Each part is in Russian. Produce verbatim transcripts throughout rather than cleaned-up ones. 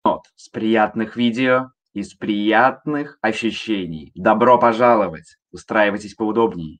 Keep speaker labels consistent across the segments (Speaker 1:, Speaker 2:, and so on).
Speaker 1: С приятных видео и с приятных ощущений. Добро пожаловать! Устраивайтесь поудобнее.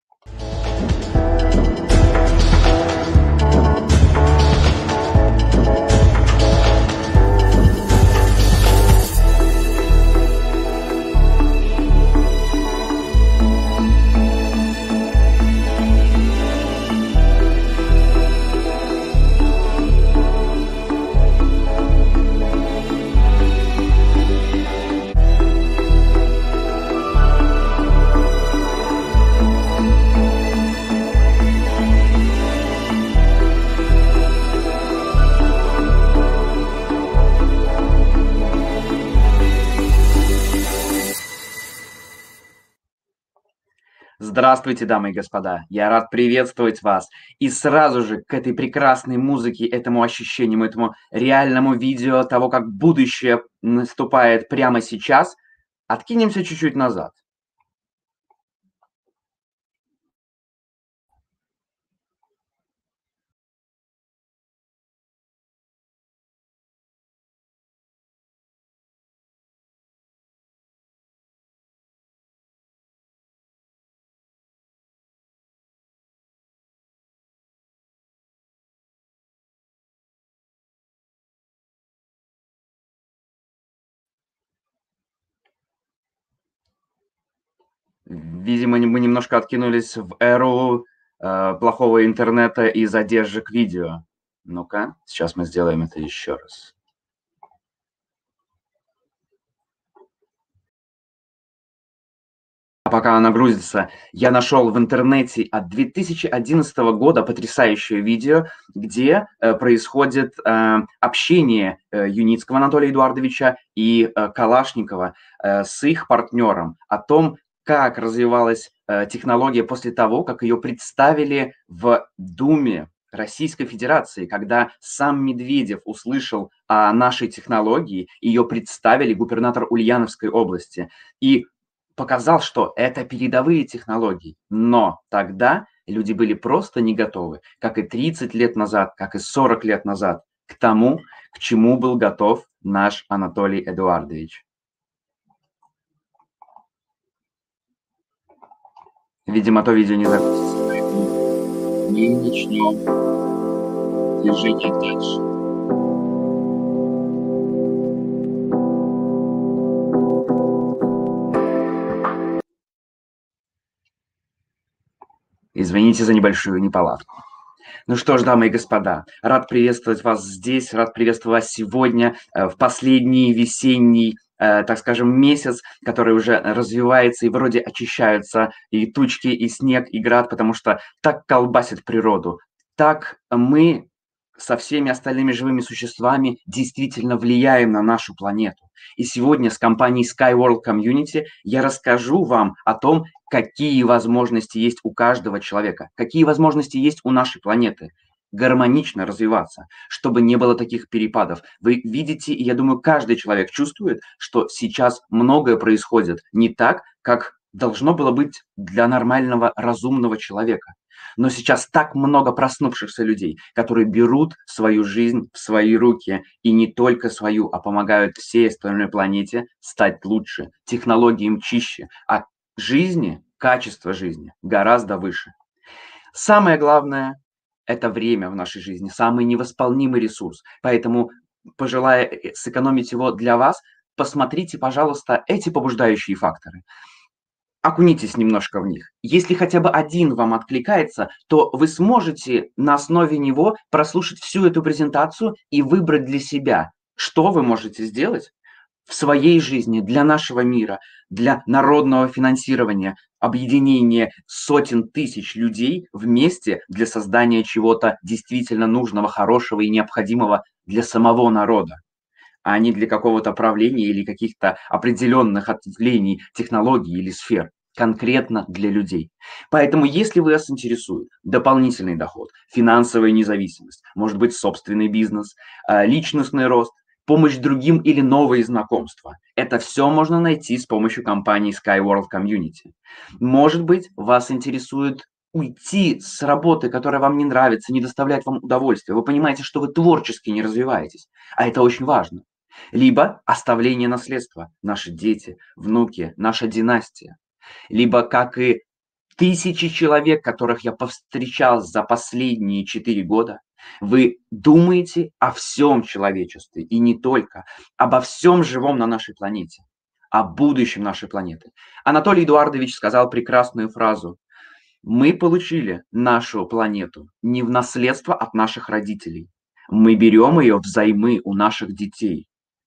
Speaker 1: Здравствуйте, дамы и господа! Я рад приветствовать вас. И сразу же к этой прекрасной музыке, этому ощущению, этому реальному видео того, как будущее наступает прямо сейчас, откинемся чуть-чуть назад. Видимо, мы немножко откинулись в эру э, плохого интернета и задержек видео. Ну-ка, сейчас мы сделаем это еще раз. А пока она грузится, я нашел в интернете от две тысячи одиннадцатого года потрясающее видео, где э, происходит э, общение э, Юницкого Анатолия Эдуардовича и э, Калашникова э, с их партнером о том, как развивалась э, технология после того, как ее представили в Думе Российской Федерации, когда сам Медведев услышал о нашей технологии, ее представили губернатор Ульяновской области. И показал, что это передовые технологии, но тогда люди были просто не готовы, как и тридцать лет назад, как и сорок лет назад, к тому, к чему был готов наш Анатолий Эдуардович. Видимо, то видео не запустится, поэтому мы начнем движение дальше. Извините за небольшую неполадку. Ну что ж, дамы и господа, рад приветствовать вас здесь, рад приветствовать вас сегодня, в последний весенний, так скажем, месяц, который уже развивается, и вроде очищаются и тучки, и снег, и град, потому что так колбасит природу, так мы со всеми остальными живыми существами действительно влияем на нашу планету. И сегодня с компанией SkyWorld Community я расскажу вам о том, какие возможности есть у каждого человека, какие возможности есть у нашей планеты гармонично развиваться, чтобы не было таких перепадов. Вы видите, и я думаю, каждый человек чувствует, что сейчас многое происходит не так, как должно было быть для нормального, разумного человека. Но сейчас так много проснувшихся людей, которые берут свою жизнь в свои руки, и не только свою, а помогают всей остальной планете стать лучше, технологии им чище, а жизни, качество жизни гораздо выше. Самое главное – это время в нашей жизни, самый невосполнимый ресурс. Поэтому, пожелая сэкономить его для вас, посмотрите, пожалуйста, эти побуждающие факторы. Окунитесь немножко в них. Если хотя бы один вам откликается, то вы сможете на основе него прослушать всю эту презентацию и выбрать для себя, что вы можете сделать в своей жизни для нашего мира, для народного финансирования, объединения сотен тысяч людей вместе для создания чего-то действительно нужного, хорошего и необходимого для самого народа, а не для какого-то правления или каких-то определенных ответвлений технологий или сфер, конкретно для людей. Поэтому, если вас интересует дополнительный доход, финансовая независимость, может быть, собственный бизнес, личностный рост, помощь другим или новые знакомства, это все можно найти с помощью компании SkyWorld Community. Может быть, вас интересует уйти с работы, которая вам не нравится, не доставляет вам удовольствия. Вы понимаете, что вы творчески не развиваетесь, а это очень важно. либо оставление наследства, наши дети, внуки, наша династия, либо, как и тысячи человек, которых я повстречал за последние четыре года, вы думаете о всем человечестве, и не только, обо всем живом на нашей планете, о будущем нашей планеты. Анатолий Эдуардович сказал прекрасную фразу: «Мы получили нашу планету не в наследство от наших родителей, мы берем ее взаймы у наших детей».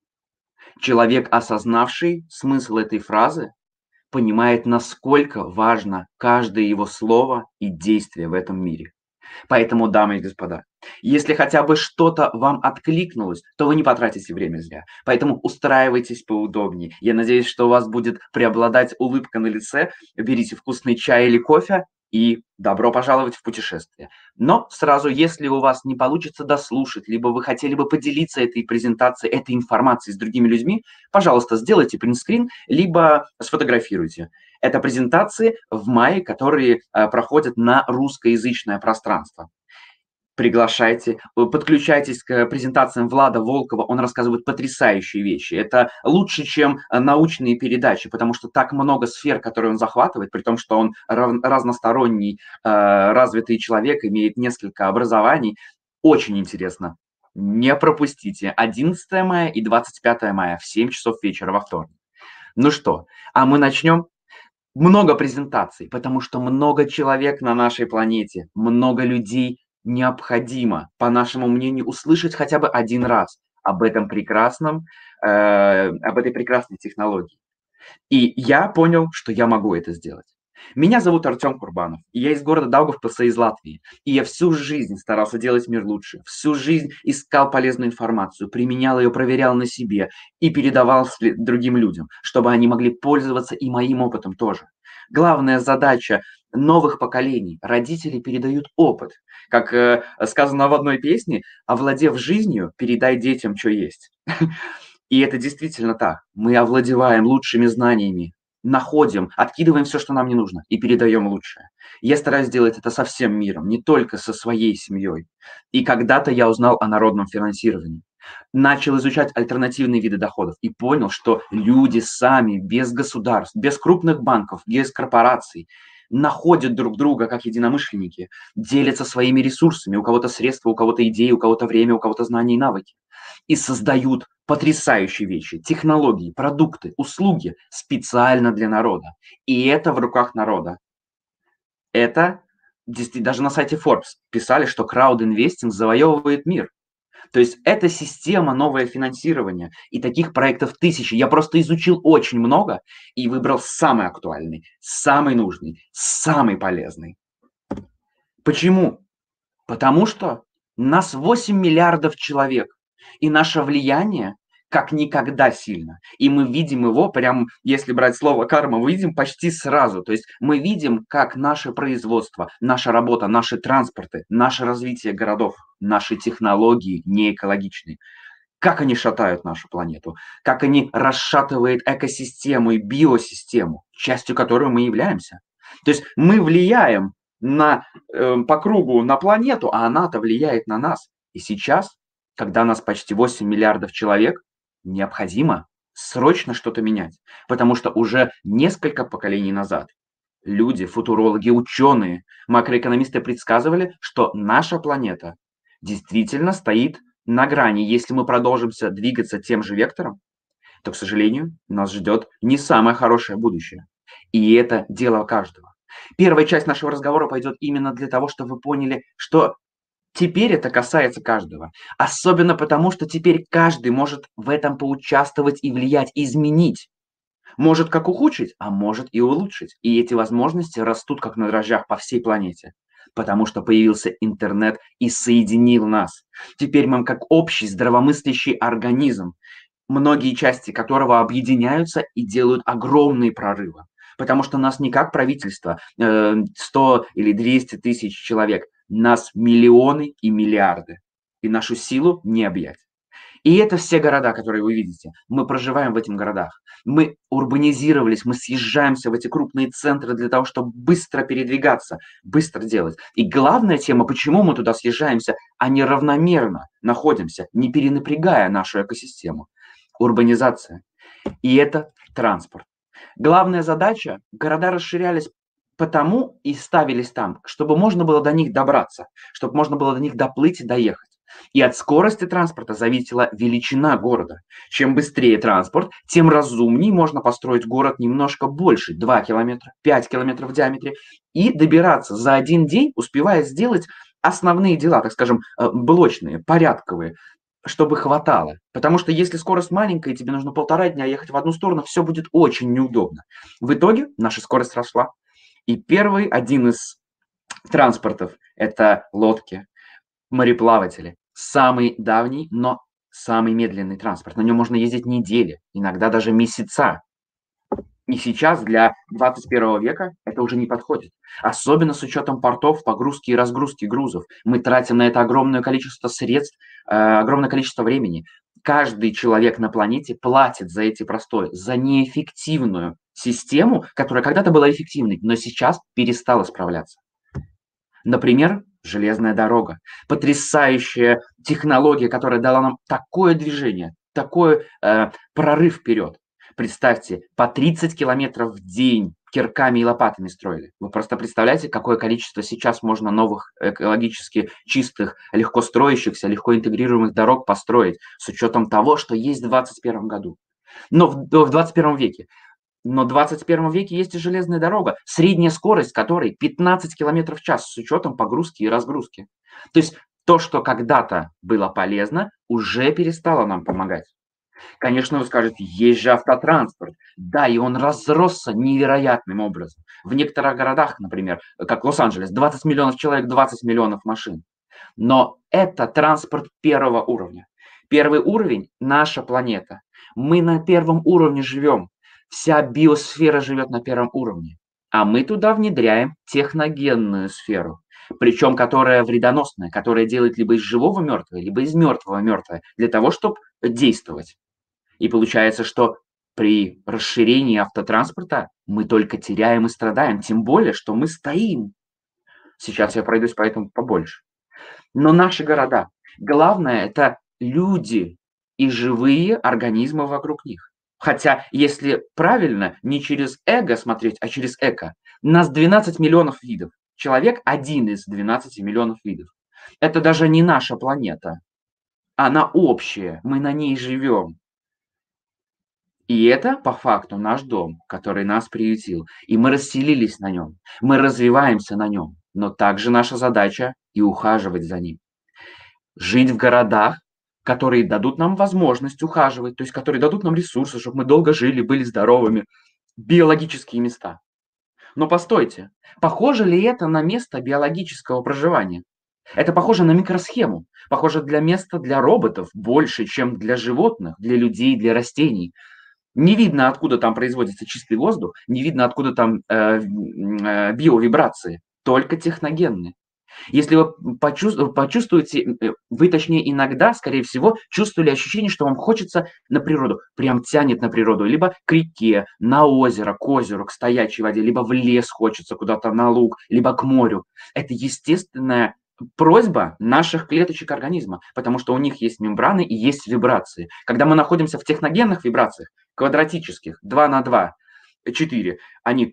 Speaker 1: Человек, осознавший смысл этой фразы, понимает, насколько важно каждое его слово и действие в этом мире. Поэтому, дамы и господа, если хотя бы что-то вам откликнулось, то вы не потратите время зря. Поэтому устраивайтесь поудобнее. Я надеюсь, что у вас будет преобладать улыбка на лице. Берите вкусный чай или кофе и добро пожаловать в путешествие. Но сразу, если у вас не получится дослушать, либо вы хотели бы поделиться этой презентацией, этой информацией с другими людьми, пожалуйста, сделайте принтскрин, либо сфотографируйте. Это презентации в мае, которые э, проходят на русскоязычное пространство. Приглашайте, подключайтесь к презентациям Влада Волкова, он рассказывает потрясающие вещи. Это лучше, чем научные передачи, потому что так много сфер, которые он захватывает, при том, что он разносторонний, развитый человек, имеет несколько образований. Очень интересно. Не пропустите. одиннадцатое мая и двадцать пятое мая в семь часов вечера во вторник. Ну что, а мы начнем? Много презентаций, потому что много человек на нашей планете, много людей необходимо, по нашему мнению, услышать хотя бы один раз об этом прекрасном, э, об этой прекрасной технологии. И я понял, что я могу это сделать. Меня зовут Артем Курбанов, и я из города Даугавпилса, из Латвии. И я всю жизнь старался делать мир лучше, всю жизнь искал полезную информацию, применял ее, проверял на себе и передавал другим людям, чтобы они могли пользоваться и моим опытом тоже. Главная задача новых поколений. Родители передают опыт. Как э, сказано в одной песне: «Овладев жизнью, передай детям, что есть». И это действительно так. Мы овладеваем лучшими знаниями, находим, откидываем все, что нам не нужно, и передаем лучшее. Я стараюсь делать это со всем миром, не только со своей семьей. И когда-то я узнал о народном финансировании. Начал изучать альтернативные виды доходов и понял, что люди сами, без государств, без крупных банков, без корпораций, находят друг друга как единомышленники, делятся своими ресурсами, у кого-то средства, у кого-то идеи, у кого-то время, у кого-то знания и навыки, и создают потрясающие вещи, технологии, продукты, услуги специально для народа. И это в руках народа. Это даже на сайте Forbes писали, что краудинвестинг завоевывает мир. То есть это система, новое финансирование, и таких проектов тысячи. Я просто изучил очень много и выбрал самый актуальный, самый нужный, самый полезный. Почему? Потому что нас восемь миллиардов человек, и наше влияние как никогда сильно. И мы видим его, прям, если брать слово карма, мы видим почти сразу. То есть мы видим, как наше производство, наша работа, наши транспорты, наше развитие городов, наши технологии не экологичны. Как они шатают нашу планету, как они расшатывают экосистему и биосистему, частью которой мы являемся. То есть мы влияем на, э, по кругу на планету, а она-то влияет на нас. И сейчас, когда нас почти восемь миллиардов человек, необходимо срочно что-то менять, потому что уже несколько поколений назад люди, футурологи, ученые, макроэкономисты предсказывали, что наша планета действительно стоит на грани. Если мы продолжимся двигаться тем же вектором, то, к сожалению, нас ждет не самое хорошее будущее. И это дело каждого. Первая часть нашего разговора пойдет именно для того, чтобы вы поняли, что теперь это касается каждого. Особенно потому, что теперь каждый может в этом поучаствовать и влиять, изменить. Может как ухудшить, а может и улучшить. И эти возможности растут как на дрожжах по всей планете. Потому что появился интернет и соединил нас. Теперь мы как общий здравомыслящий организм, многие части которого объединяются и делают огромные прорывы. Потому что нас не как правительство, сто или двести тысяч человек, нас миллионы и миллиарды. И нашу силу не объять. И это все города, которые вы видите. Мы проживаем в этих городах. Мы урбанизировались, мы съезжаемся в эти крупные центры для того, чтобы быстро передвигаться, быстро делать. И главная тема, почему мы туда съезжаемся, а не равномерно находимся, не перенапрягая нашу экосистему. урбанизация. И это транспорт. Главная задача – города расширялись потому и ставились там, чтобы можно было до них добраться, чтобы можно было до них доплыть и доехать. И от скорости транспорта зависела величина города. Чем быстрее транспорт, тем разумнее можно построить город немножко больше, два километра, пять километров в диаметре, и добираться за один день, успевая сделать основные дела, так скажем, э, блочные, порядковые, чтобы хватало. Потому что если скорость маленькая, и тебе нужно полтора дня ехать в одну сторону, все будет очень неудобно. В итоге наша скорость росла. И первый, один из транспортов – это лодки, мореплаватели. Самый давний, но самый медленный транспорт. На нем можно ездить недели, иногда даже месяца. И сейчас для двадцать первого века это уже не подходит. Особенно с учетом портов, погрузки и разгрузки грузов. Мы тратим на это огромное количество средств, э, огромное количество времени. Каждый человек на планете платит за эти простои, за неэффективную систему, которая когда-то была эффективной, но сейчас перестала справляться. Например, железная дорога. Потрясающая технология, которая дала нам такое движение, такой э, прорыв вперед. Представьте, по тридцать километров в день кирками и лопатами строили. Вы просто представляете, какое количество сейчас можно новых экологически чистых, легко строящихся, легко интегрируемых дорог построить, с учетом того, что есть в двадцать первом году. Но в, в двадцать первом веке. Но в двадцать первом веке есть и железная дорога, средняя скорость которой пятнадцать километров в час с учетом погрузки и разгрузки. То есть то, что когда-то было полезно, уже перестало нам помогать. Конечно, вы скажете, есть же автотранспорт. Да, и он разросся невероятным образом. В некоторых городах, например, как Лос-Анджелес, двадцать миллионов человек, двадцать миллионов машин. Но это транспорт первого уровня. Первый уровень – наша планета. Мы на первом уровне живем. Вся биосфера живет на первом уровне. А мы туда внедряем техногенную сферу. Причем которая вредоносная, которая делает либо из живого мертвое, либо из мертвого мертвое, для того, чтобы действовать. И получается, что при расширении автотранспорта мы только теряем и страдаем, тем более, что мы стоим. Сейчас я пройдусь по этому побольше. Но наши города, главное, это люди и живые организмы вокруг них. Хотя, если правильно, не через эго смотреть, а через эко, нас двенадцать миллионов видов. Человек один из двенадцати миллионов видов. Это даже не наша планета. Она общая, мы на ней живем. И это, по факту, наш дом, который нас приютил. И мы расселились на нем, мы развиваемся на нем. Но также наша задача и ухаживать за ним. Жить в городах, которые дадут нам возможность ухаживать, то есть которые дадут нам ресурсы, чтобы мы долго жили, были здоровыми. Биологические места. Но постойте, похоже ли это на место биологического проживания? Это похоже на микросхему, похоже для места для роботов больше, чем для животных, для людей, для растений. Не видно, откуда там производится чистый воздух, не видно, откуда там э, э, биовибрации, только техногенные. Если вы почувствуете, почувствуете, вы точнее иногда, скорее всего, чувствовали ощущение, что вам хочется на природу, прям тянет на природу, либо к реке, на озеро, к озеру, к стоячей воде, либо в лес хочется куда-то на луг, либо к морю. Это естественная просьба наших клеточек организма, потому что у них есть мембраны и есть вибрации. Когда мы находимся в техногенных вибрациях, квадратических, два на два, четыре, они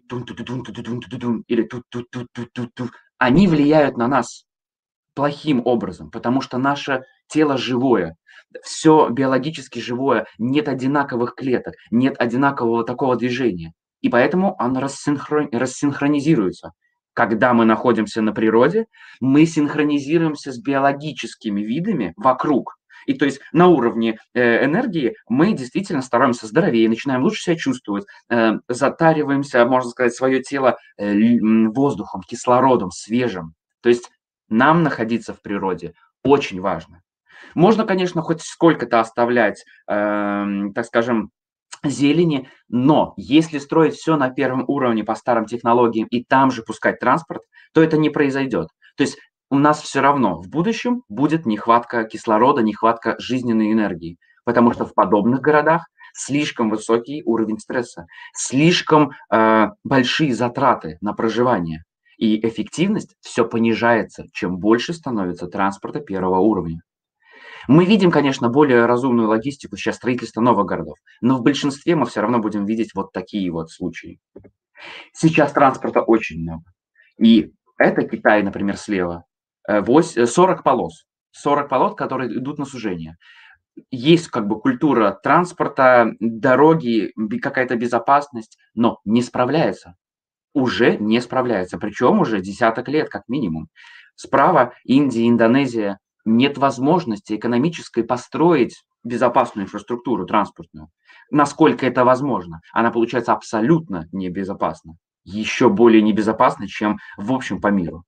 Speaker 1: или ту-ту-ту-ту-ту-ту, они влияют на нас плохим образом, потому что наше тело живое, все биологически живое, нет одинаковых клеток, нет одинакового такого движения. И поэтому оно рассинхрон... рассинхронизируется. Когда мы находимся на природе, мы синхронизируемся с биологическими видами вокруг. И то есть на уровне э, энергии мы действительно становимся здоровее, начинаем лучше себя чувствовать, э, затариваемся, можно сказать, свое тело э, воздухом, кислородом, свежим. То есть нам находиться в природе очень важно. Можно, конечно, хоть сколько-то оставлять, э, так скажем, зелени, но если строить все на первом уровне по старым технологиям и там же пускать транспорт, то это не произойдет. То есть у нас все равно в будущем будет нехватка кислорода, нехватка жизненной энергии, потому что в подобных городах слишком высокий уровень стресса, слишком э, большие затраты на проживание, и эффективность все понижается, чем больше становится транспорта первого уровня. Мы видим, конечно, более разумную логистику, сейчас строительство новых городов, но в большинстве мы все равно будем видеть вот такие вот случаи. Сейчас транспорта очень много. И это Китай, например, слева, э, вось э, сорок полос. сорок полос, которые идут на сужение. Есть как бы культура транспорта, дороги, бе какая-то безопасность, но не справляется. Уже не справляется, причем уже десяток лет как минимум. Справа Индия, Индонезия. Нет возможности экономической построить безопасную инфраструктуру транспортную. Насколько это возможно? Она получается абсолютно небезопасна. Еще более небезопасна, чем в общем по миру.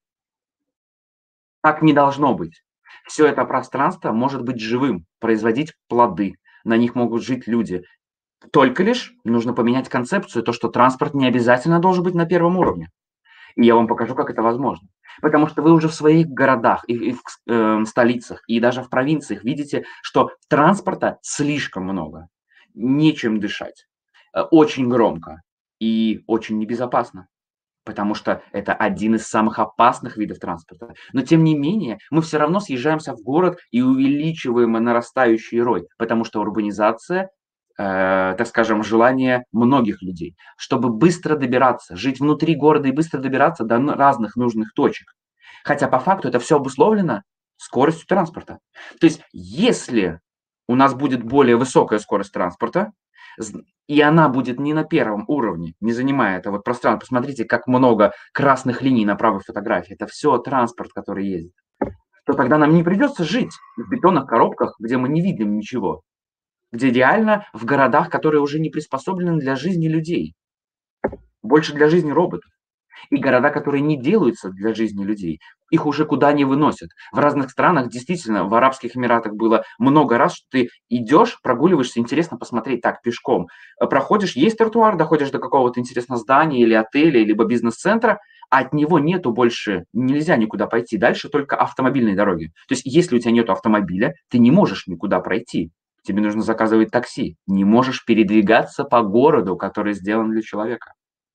Speaker 1: Так не должно быть. Все это пространство может быть живым, производить плоды. На них могут жить люди. Только лишь нужно поменять концепцию, то, что транспорт не обязательно должен быть на первом уровне. И я вам покажу, как это возможно. Потому что вы уже в своих городах и и в кс э, столицах, и даже в провинциях видите, что транспорта слишком много. Нечем дышать. Э, очень громко и очень небезопасно, потому что это один из самых опасных видов транспорта. Но тем не менее, мы все равно съезжаемся в город и увеличиваем нарастающий рой, потому что урбанизация, э, так скажем, желание многих людей, чтобы быстро добираться, жить внутри города и быстро добираться до н разных нужных точек. Хотя по факту это все обусловлено скоростью транспорта. То есть если у нас будет более высокая скорость транспорта, зн и она будет не на первом уровне, не занимая это вот пространство. Посмотрите, как много красных линий на правой фотографии. Это все транспорт, который ездит. То тогда нам не придется жить в бетонных коробках, где мы не видим ничего, где реально в городах, которые уже не приспособлены для жизни людей, больше для жизни роботов. И города, которые не делаются для жизни людей, их уже куда не выносят. В разных странах, действительно, в Арабских Эмиратах было много раз, что ты идешь, прогуливаешься, интересно посмотреть так, пешком. Э, Проходишь, есть тротуар, доходишь до какого-то интересного здания или отеля, либо бизнес-центра, а от него нету больше, нельзя никуда пойти. Дальше только автомобильные дороги. То есть, если у тебя нету автомобиля, ты не можешь никуда пройти. Тебе нужно заказывать такси. Не можешь передвигаться по городу, который сделан для человека.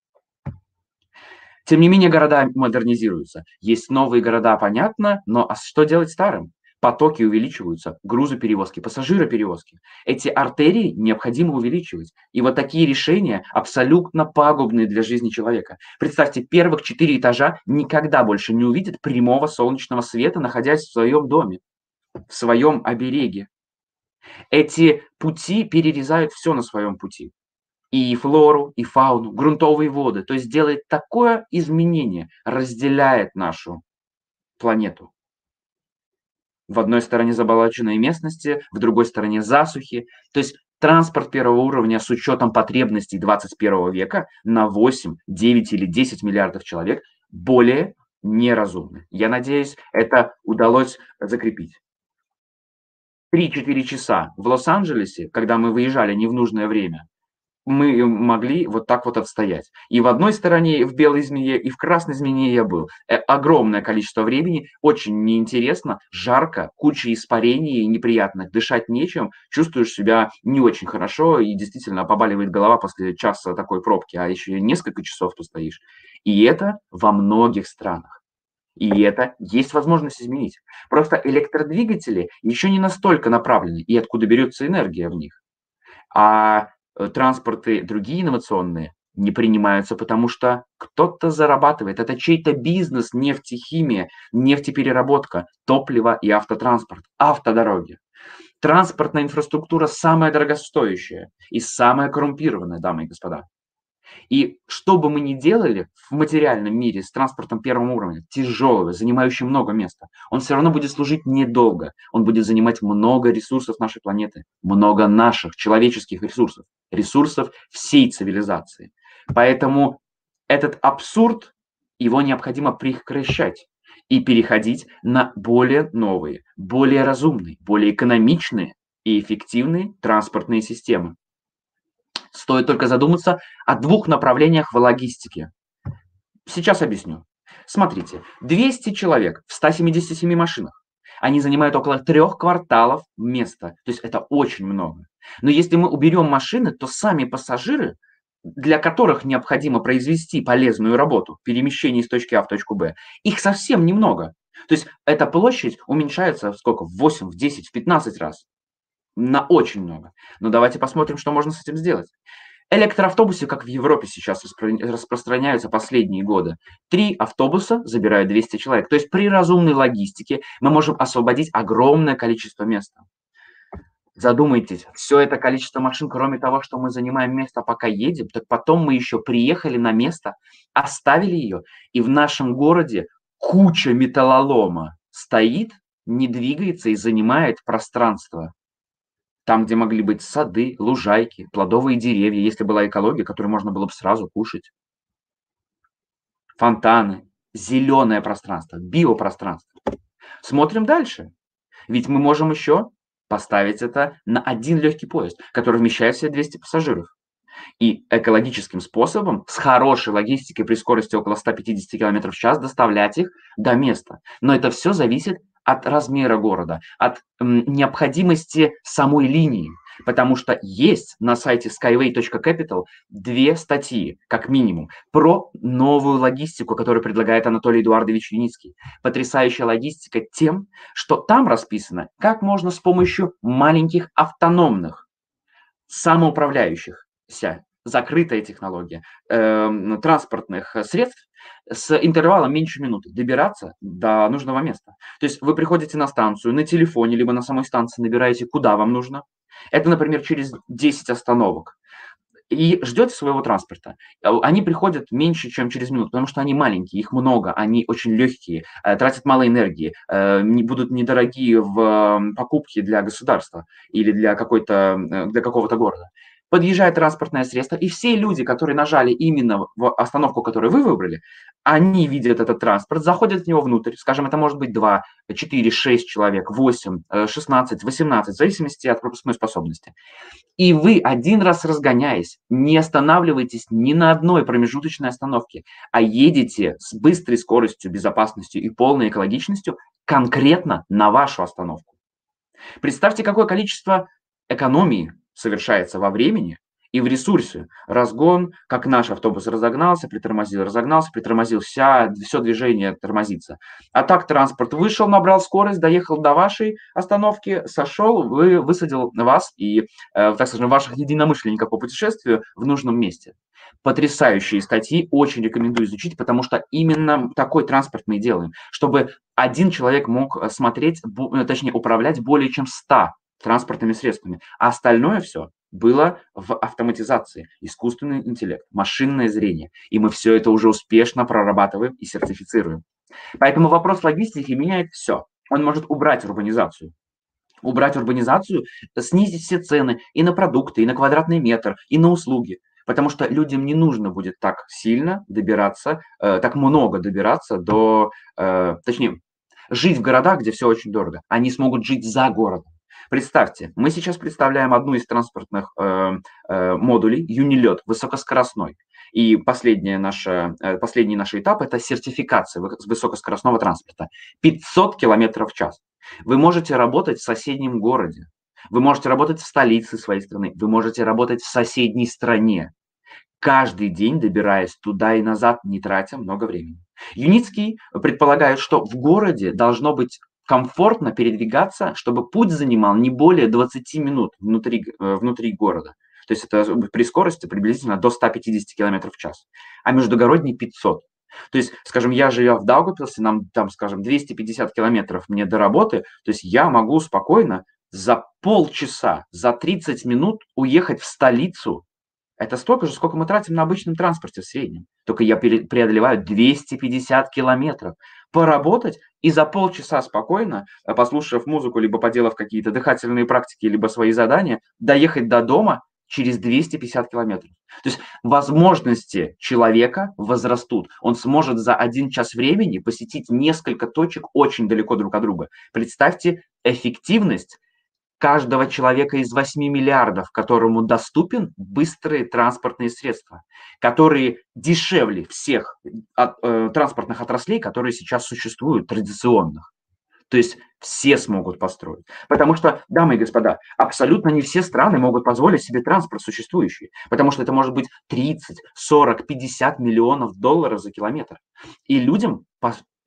Speaker 1: Тем не менее, города модернизируются. Есть новые города, понятно, но а что делать старым? Потоки увеличиваются, грузоперевозки, пассажироперевозки. Эти артерии необходимо увеличивать. И вот такие решения абсолютно пагубны для жизни человека. Представьте, первых четыре этажа никогда больше не увидят прямого солнечного света, находясь в своем доме, в своем обереге. Эти пути перерезают все на своем пути. И флору, и фауну, грунтовые воды. То есть делает такое изменение, разделяет нашу планету. В одной стороне заболоченные местности, в другой стороне засухи. То есть транспорт первого уровня с учетом потребностей двадцать первого века на восемь, девять или десять миллиардов человек более неразумны. Я надеюсь, это удалось закрепить. Три-четыре часа в Лос-Анджелесе, когда мы выезжали не в нужное время, мы могли вот так вот отстоять. И в одной стороне, в белой змее, и в красной змее я был. Э, огромное количество времени, очень неинтересно, жарко, куча испарений неприятных, дышать нечем, чувствуешь себя не очень хорошо, и действительно побаливает голова после часа такой пробки, а еще и несколько часов тут стоишь. И это во многих странах. И это есть возможность изменить. Просто электродвигатели еще не настолько направлены, и откуда берется энергия в них. А э, транспорты другие инновационные не принимаются, потому что кто-то зарабатывает. Это чей-то бизнес, нефтехимия, нефтепереработка, топливо и автотранспорт, автодороги. Транспортная инфраструктура самая дорогостоящая и самая коррумпированная, дамы и господа. И что бы мы ни делали в материальном мире с транспортом первого уровня, тяжелого, занимающим много места, он все равно будет служить недолго. Он будет занимать много ресурсов нашей планеты, много наших человеческих ресурсов, ресурсов всей цивилизации. Поэтому этот абсурд, его необходимо прекращать и переходить на более новые, более разумные, более экономичные и эффективные транспортные системы. Стоит только задуматься о двух направлениях в логистике. Сейчас объясню. Смотрите, двести человек в ста семидесяти семи машинах. Они занимают около трех кварталов места. То есть это очень много. Но если мы уберем машины, то сами пассажиры, для которых необходимо произвести полезную работу, перемещение из точки А в точку Б, их совсем немного. То есть эта площадь уменьшается в сколько? В восемь, в десять, в пятнадцать раз. На очень много. Но давайте посмотрим, что можно с этим сделать. Электроавтобусы, как в Европе сейчас распро распространяются последние годы. три автобуса забирают двести человек. То есть при разумной логистике мы можем освободить огромное количество места. Задумайтесь, все это количество машин, кроме того, что мы занимаем место, пока едем, так потом мы еще приехали на место, оставили ее, и в нашем городе куча металлолома стоит, не двигается и занимает пространство. Там, где могли быть сады, лужайки, плодовые деревья, если была экология, которую можно было бы сразу кушать. Фонтаны, зеленое пространство, биопространство. Смотрим дальше. Ведь мы можем еще поставить это на один легкий поезд, который вмещает в себя двести пассажиров. И экологическим способом, с хорошей логистикой при скорости около ста пятидесяти километров в час доставлять их до места. Но это все зависит от размера города, от м, необходимости самой линии. Потому что есть на сайте skyway точка capital две статьи, как минимум, про новую логистику, которую предлагает Анатолий Эдуардович Юницкий. Потрясающая логистика тем, что там расписано, как можно с помощью маленьких автономных, самоуправляющихся, закрытая технология, э, транспортных э, средств с интервалом меньше минуты добираться до нужного места. То есть вы приходите на станцию на телефоне, либо на самой станции набираете, куда вам нужно. Это, например, через десять остановок. И ждете своего транспорта. Э, Они приходят меньше, чем через минуту, потому что они маленькие, их много, они очень легкие, э, тратят мало энергии, э, не будут недорогие в э, покупке для государства или для, какой-то, э, для какого-то города. Подъезжает транспортное средство, и все люди, которые нажали именно в остановку, которую вы выбрали, они видят этот транспорт, заходят в него внутрь, скажем, это может быть два, четыре, шесть человек, восемь, э, шестнадцать, восемнадцать, в зависимости от пропускной способности. И вы один раз разгоняясь, не останавливаетесь ни на одной промежуточной остановке, а едете с быстрой скоростью, безопасностью и полной экологичностью конкретно на вашу остановку. Представьте, какое количество экономии совершается во времени и в ресурсе. Разгон, как наш автобус разогнался, притормозил, разогнался, притормозил, вся, все движение тормозится. А так транспорт вышел, набрал скорость, доехал до вашей остановки, сошел, вы, высадил вас и, э, так скажем, ваших единомышленников по путешествию в нужном месте. Потрясающие статьи, очень рекомендую изучить, потому что именно такой транспорт мы и делаем, чтобы один человек мог смотреть, точнее управлять более чем ста транспортными средствами, а остальное все было в автоматизации, искусственный интеллект, машинное зрение, и мы все это уже успешно прорабатываем и сертифицируем. Поэтому вопрос логистики меняет все. Он может убрать урбанизацию. Убрать урбанизацию, снизить все цены и на продукты, и на квадратный метр, и на услуги. Потому что людям не нужно будет так сильно добираться, э, так много добираться до, э, точнее, жить в городах, где все очень дорого. Они смогут жить за городом. Представьте, мы сейчас представляем одну из транспортных э, э, модулей, Юнилет, высокоскоростной. И последняя наша, э, последний наш этап – это сертификация высокоскоростного транспорта. пятьсот километров в час. Вы можете работать в соседнем городе, вы можете работать в столице своей страны, вы можете работать в соседней стране, каждый день добираясь туда и назад, не тратя много времени. Юницкий предполагает, что в городе должно быть комфортно передвигаться, чтобы путь занимал не более двадцати минут внутри, э, внутри города. То есть это при скорости приблизительно до ста пятидесяти километров в час, а междугородний пятьсот. То есть, скажем, я живя в Даугавпилсе, нам там, скажем, двести пятьдесят километров мне до работы, то есть я могу спокойно за полчаса, за тридцать минут уехать в столицу. Это столько же, сколько мы тратим на обычном транспорте в среднем. Только я преодолеваю двести пятьдесят километров. Поработать и за полчаса спокойно, послушав музыку, либо поделав какие-то дыхательные практики, либо свои задания, доехать до дома через двести пятьдесят километров. То есть возможности человека возрастут. Он сможет за один час времени посетить несколько точек очень далеко друг от друга. Представьте эффективность каждого человека из восьми миллиардов, которому доступен быстрые транспортные средства, которые дешевле всех от, э, транспортных отраслей, которые сейчас существуют, традиционных. То есть все смогут построить. Потому что, дамы и господа, абсолютно не все страны могут позволить себе транспорт существующий. Потому что это может быть тридцать, сорок, пятьдесят миллионов долларов за километр. И людям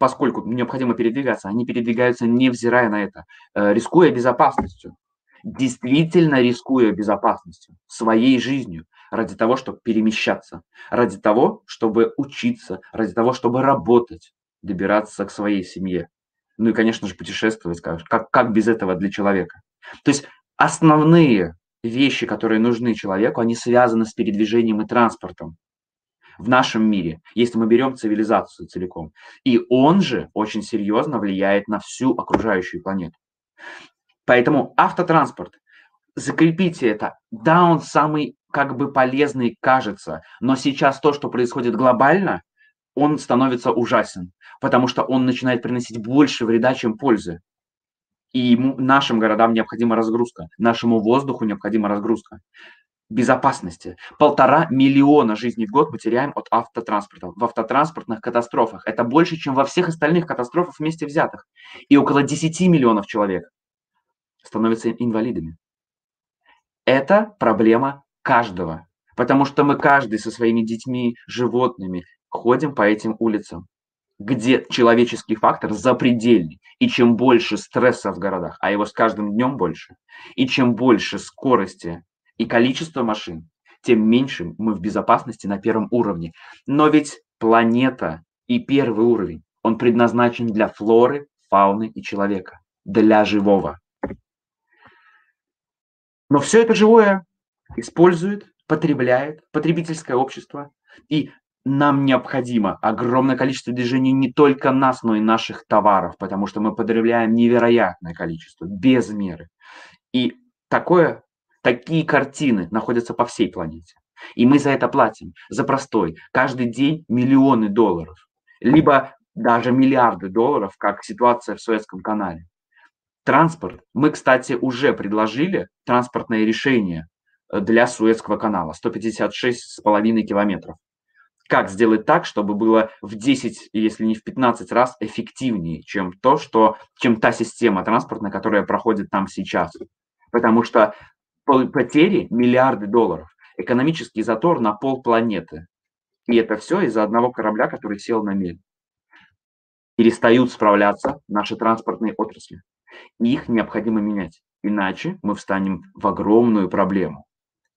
Speaker 1: поскольку необходимо передвигаться, они передвигаются, невзирая на это, э, рискуя безопасностью. Действительно рискуя безопасностью, своей жизнью, ради того, чтобы перемещаться, ради того, чтобы учиться, ради того, чтобы работать, добираться к своей семье. Ну и, конечно же, путешествовать, как как как без этого для человека? То есть основные вещи, которые нужны человеку, они связаны с передвижением и транспортом в нашем мире, если мы берем цивилизацию целиком. И он же очень серьезно влияет на всю окружающую планету. Поэтому автотранспорт, закрепите это. Да, он самый как бы полезный кажется, но сейчас то, что происходит глобально, он становится ужасен, потому что он начинает приносить больше вреда, чем пользы. И ему, нашим городам необходима разгрузка, нашему воздуху необходима разгрузка. Безопасности. Полтора миллиона жизней в год мы теряем от автотранспорта. В автотранспортных катастрофах. Это больше, чем во всех остальных катастрофах вместе взятых. И около десяти миллионов человек становятся инвалидами. Это проблема каждого. Потому что мы каждый со своими детьми, животными ходим по этим улицам, где человеческий фактор запредельный. И чем больше стресса в городах, а его с каждым днем больше, и чем больше скорости и количество машин, тем меньше мы в безопасности на первом уровне. Но ведь планета и первый уровень, он предназначен для флоры, фауны и человека, для живого. Но все это живое использует, потребляет потребительское общество, и нам необходимо огромное количество движений не только нас, но и наших товаров, потому что мы потребляем невероятное количество, без меры. И такое, такие картины находятся по всей планете. И мы за это платим, за простой, каждый день миллионы долларов, либо даже миллиарды долларов, как ситуация в Суэцком канале. Транспорт. Мы, кстати, уже предложили транспортное решение для Суэцкого канала, сто пятьдесят шесть с половиной километров. Как сделать так, чтобы было в десять, если не в пятнадцать раз эффективнее, чем то, что, чем та система транспортная, которая проходит там сейчас. Потому что потери миллиарды долларов, экономический затор на полпланеты. И это все из-за одного корабля, который сел на мель. Перестают справляться наши транспортные отрасли. Их необходимо менять, иначе мы встанем в огромную проблему.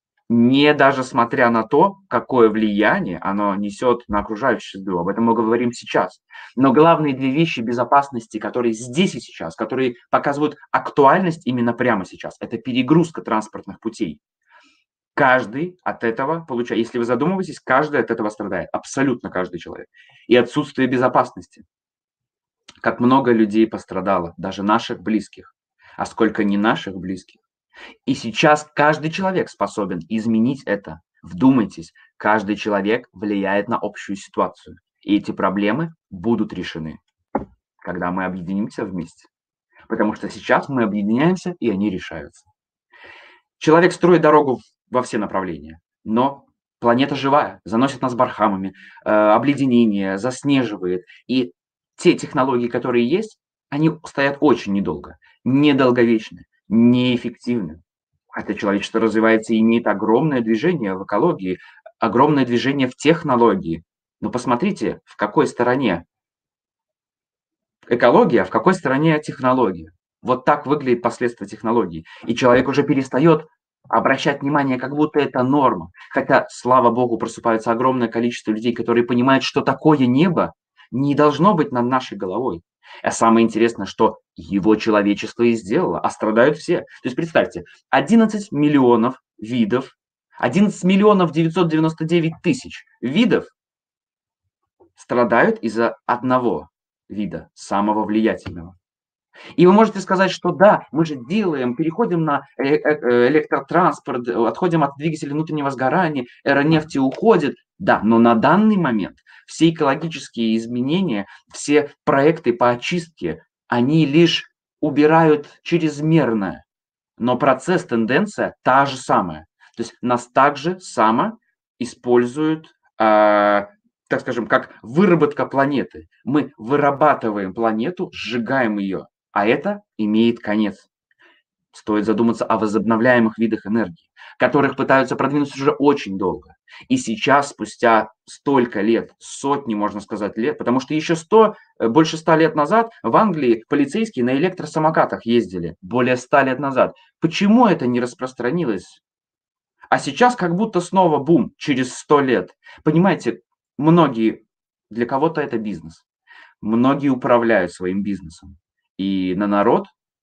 Speaker 1: Не даже смотря на то, какое влияние оно несет на окружающую среду, об этом мы говорим сейчас. Но главные две вещи безопасности, которые здесь и сейчас, которые показывают актуальность именно прямо сейчас, это перегрузка транспортных путей. Каждый от этого получает, если вы задумываетесь, каждый от этого страдает, абсолютно каждый человек. И отсутствие безопасности. Как много людей пострадало, даже наших близких, а сколько не наших близких. И сейчас каждый человек способен изменить это. Вдумайтесь, каждый человек влияет на общую ситуацию. И эти проблемы будут решены, когда мы объединимся вместе. Потому что сейчас мы объединяемся, и они решаются. Человек строит дорогу во все направления, но планета живая, заносит нас барханами, э, обледенение, заснеживает. И те технологии, которые есть, они стоят очень недолго, недолговечны, неэффективны. Хотя человечество развивается и имеет огромное движение в экологии, огромное движение в технологии. Но посмотрите, в какой стороне экология, а в какой стороне технология. Вот так выглядит последствия технологий. И человек уже перестает обращать внимание, как будто это норма. Хотя, слава богу, просыпается огромное количество людей, которые понимают, что такое небо не должно быть над нашей головой. А самое интересное, что его человечество и сделало, а страдают все. То есть представьте, одиннадцать миллионов видов, одиннадцать миллионов девятьсот девяносто девять тысяч видов страдают из-за одного вида, самого влиятельного. И вы можете сказать, что да, мы же делаем, переходим на электротранспорт, отходим от двигателей внутреннего сгорания, эра нефти уходит. Да, но на данный момент все экологические изменения, все проекты по очистке, они лишь убирают чрезмерное. Но процесс, тенденция та же самая. То есть нас также само используют, э, так скажем, как выработка планеты. Мы вырабатываем планету, сжигаем ее. А это имеет конец. Стоит задуматься о возобновляемых видах энергии, которых пытаются продвинуть уже очень долго. И сейчас, спустя столько лет, сотни, можно сказать, лет, потому что еще сто, э, больше ста лет назад в Англии полицейские на электросамокатах ездили, более ста лет назад. Почему это не распространилось? А сейчас как будто снова бум через сто лет. Понимаете, многие, для кого-то это бизнес, многие управляют своим бизнесом, и на народ,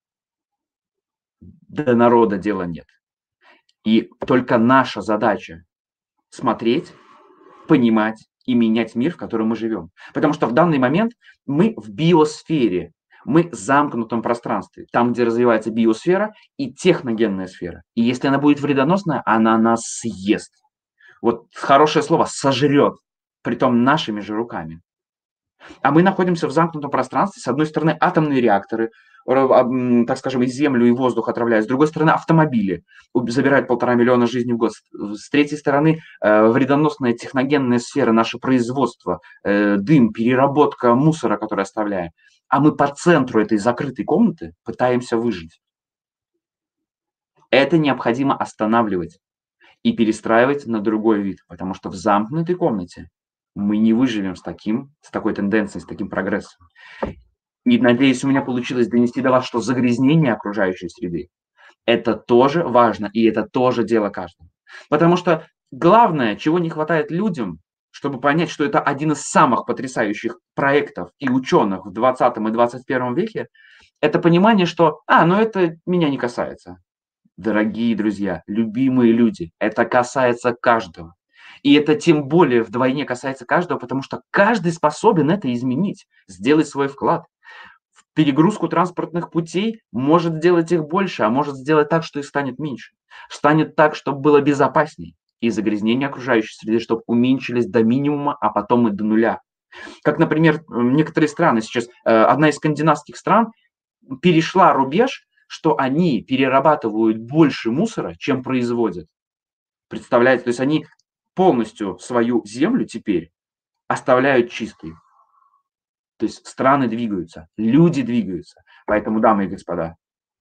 Speaker 1: до народа дела нет. И только наша задача смотреть, понимать и менять мир, в котором мы живем. Потому что в данный момент мы в биосфере, мы в замкнутом пространстве, там, где развивается биосфера и техногенная сфера. И если она будет вредоносная, она нас съест. Вот хорошее слово «сожрет», притом нашими же руками. А мы находимся в замкнутом пространстве. С одной стороны, атомные реакторы, так скажем, и землю, и воздух отравляют. С другой стороны, автомобили забирают полтора миллиона жизней в год. С третьей стороны, вредоносная техногенная сфера, наше производство, дым, переработка мусора, который оставляем. А мы по центру этой закрытой комнаты пытаемся выжить. Это необходимо останавливать и перестраивать на другой вид, потому что в замкнутой комнате мы не выживем с таким, с такой тенденцией, с таким прогрессом. И надеюсь, у меня получилось донести до вас, что загрязнение окружающей среды — это тоже важно, и это тоже дело каждого. Потому что главное, чего не хватает людям, чтобы понять, что это один из самых потрясающих проектов и ученых в двадцатом и двадцать первом веке, это понимание, что «а, ну это меня не касается». Дорогие друзья, любимые люди, это касается каждого. И это тем более вдвойне касается каждого, потому что каждый способен это изменить, сделать свой вклад. В перегрузку транспортных путей может сделать их больше, а может сделать так, что их станет меньше. Станет так, чтобы было безопасней. И загрязнение окружающей среды, чтобы уменьшились до минимума, а потом и до нуля. Как, например, некоторые страны сейчас, одна из скандинавских стран перешла рубеж, что они перерабатывают больше мусора, чем производят. Представляете, то есть они полностью свою землю теперь оставляют чистой. То есть страны двигаются, люди двигаются. Поэтому, дамы и господа,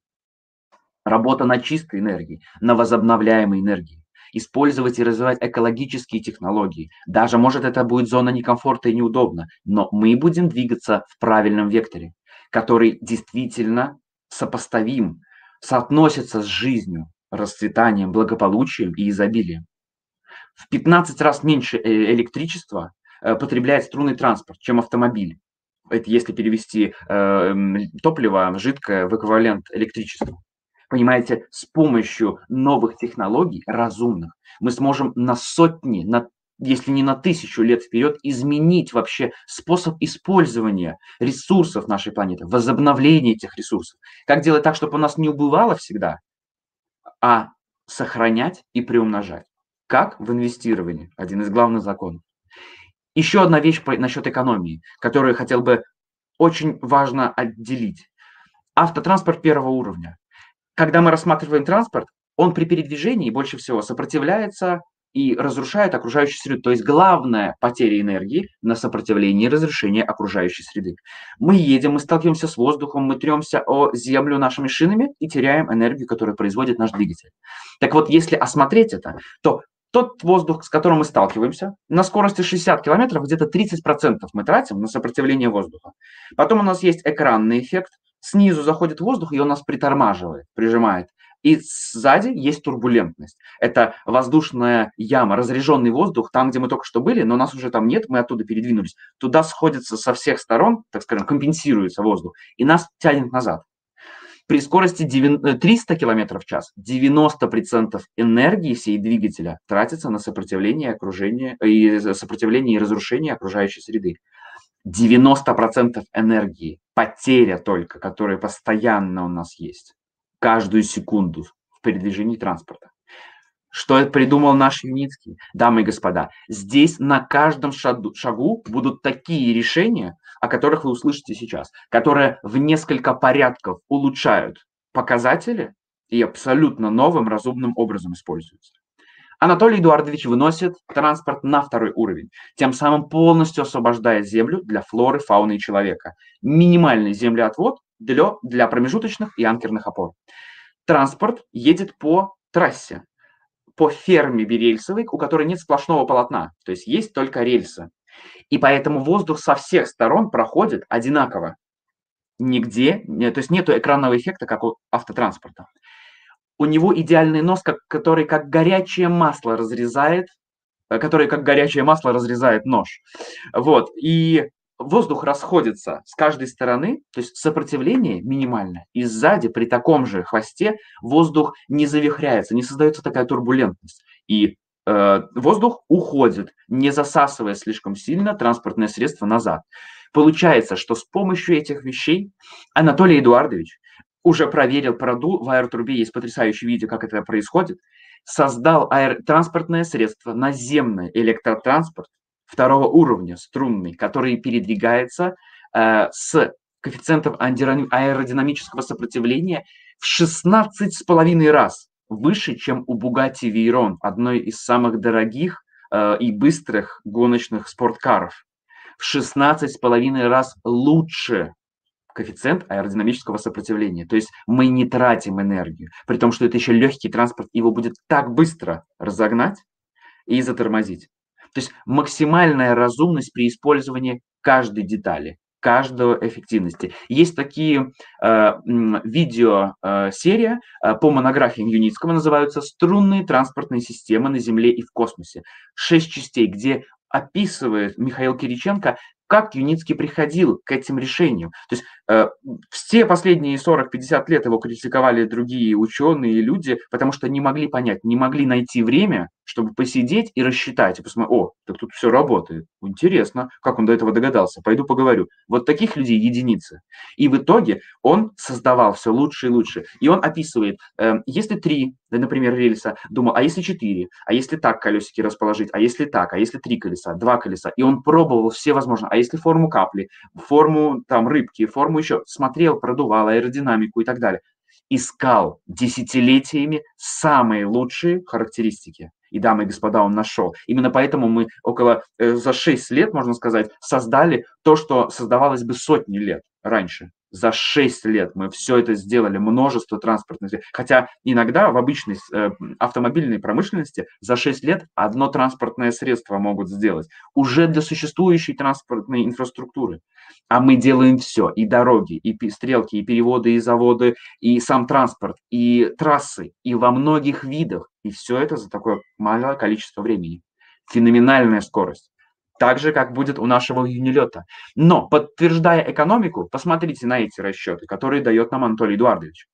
Speaker 1: работа на чистой энергии, на возобновляемой энергии. Использовать и развивать экологические технологии. Даже, может, это будет зона некомфорта и неудобно, но мы будем двигаться в правильном векторе, который действительно сопоставим, соотносится с жизнью, расцветанием, благополучием и изобилием. В пятнадцать раз меньше электричества потребляет струнный транспорт, чем автомобиль. Это если перевести э, топливо жидкое в эквивалент электричеству. Понимаете, с помощью новых технологий, разумных, мы сможем на сотни, на, если не на тысячу лет вперед изменить вообще способ использования ресурсов нашей планеты, возобновления этих ресурсов. Как делать так, чтобы у нас не убывало всегда, а сохранять и приумножать. Как в инвестировании, один из главных законов. Еще одна вещь по, насчет экономии, которую я хотел бы очень важно отделить. Автотранспорт первого уровня. Когда мы рассматриваем транспорт, он при передвижении больше всего сопротивляется и разрушает окружающую среду. То есть главная потеря энергии на сопротивлении и разрушении окружающей среды. Мы едем, мы сталкиваемся с воздухом, мы тремся о землю нашими шинами и теряем энергию, которую производит наш двигатель. Так вот, если осмотреть это, то тот воздух, с которым мы сталкиваемся, на скорости шестьдесят километров, где-то тридцать процентов мы тратим на сопротивление воздуха. Потом у нас есть экранный эффект. Снизу заходит воздух, и он нас притормаживает, прижимает. И сзади есть турбулентность. Это воздушная яма, разряженный воздух, там, где мы только что были, но нас уже там нет, мы оттуда передвинулись. Туда сходится со всех сторон, так скажем, компенсируется воздух, и нас тянет назад. При скорости триста километров в час девяносто процентов энергии всей двигателя тратится на сопротивление окружения и сопротивление и разрушение окружающей среды. девяносто процентов энергии, потеря только, которая постоянно у нас есть, каждую секунду в передвижении транспорта. Что придумал наш Юницкий? Дамы и господа, здесь на каждом шагу, шагу будут такие решения, о которых вы услышите сейчас, которые в несколько порядков улучшают показатели и абсолютно новым разумным образом используются. Анатолий Эдуардович выносит транспорт на второй уровень, тем самым полностью освобождая землю для флоры, фауны и человека. Минимальный землеотвод для, для промежуточных и анкерных опор. транспорт едет по трассе, по ферме берельсовой, у которой нет сплошного полотна, то есть есть только рельсы. И поэтому воздух со всех сторон проходит одинаково. Нигде, не- то есть нету экранного эффекта, как у автотранспорта. У него идеальный нос, как, который как горячее масло разрезает, э, который как горячее масло разрезает нож. Вот. И воздух расходится с каждой стороны, то есть сопротивление минимальное, и сзади при таком же хвосте воздух не завихряется, не создается такая турбулентность. И э, воздух уходит, не засасывая слишком сильно транспортное средство назад. Получается, что с помощью этих вещей Анатолий Эдуардович уже проверил, продул, в аэротрубе есть потрясающее видео, как это происходит, создал аэро- транспортное средство, наземный электротранспорт второго уровня, струнный, который передвигается э, с коэффициентом андиро- аэродинамического сопротивления в шестнадцать с половиной раз выше, чем у Bugatti Veyron, одной из самых дорогих э, и быстрых гоночных спорткаров. В шестнадцать с половиной раз лучше коэффициент аэродинамического сопротивления. То есть мы не тратим энергию, при том, что это еще легкий транспорт, его будет так быстро разогнать и затормозить. То есть максимальная разумность при использовании каждой детали, каждого эффективности. Есть такие э, видео э, серия э, по монографиям Юницкого, называются «Струнные транспортные системы на Земле и в космосе». Шесть частей, где описывает Михаил Кириченко, как Юницкий приходил к этим решениям. То есть э, все последние сорок-пятьдесят лет его критиковали другие ученые и люди, потому что не могли понять, не могли найти время, чтобы посидеть и рассчитать, и посмотреть, о, так тут все работает, интересно, как он до этого догадался, пойду поговорю. Вот таких людей единицы. И в итоге он создавал все лучше и лучше. И он описывает, э, если три, например, рельса, думал, а если четыре, а если так колесики расположить, а если так, а если три колеса, два колеса. И он пробовал все возможные, а если форму капли, форму там рыбки, форму еще, смотрел, продувал аэродинамику и так далее. Искал десятилетиями самые лучшие характеристики. И, дамы и господа, он нашел. Именно поэтому мы около, э, за шесть лет, можно сказать, создали то, что создавалось бы сотни лет раньше. За шесть лет мы все это сделали, множество транспортных средств. Хотя иногда в обычной э, автомобильной промышленности за шесть лет одно транспортное средство могут сделать. Уже для существующей транспортной инфраструктуры. А мы делаем все. И дороги, и стрелки, и переводы, и заводы, и сам транспорт, и трассы, и во многих видах. И все это за такое малое количество времени. Феноменальная скорость. Так же, как будет у нашего юнилета. Но, подтверждая экономику, посмотрите на эти расчеты, которые дает нам Анатолий Эдуардович.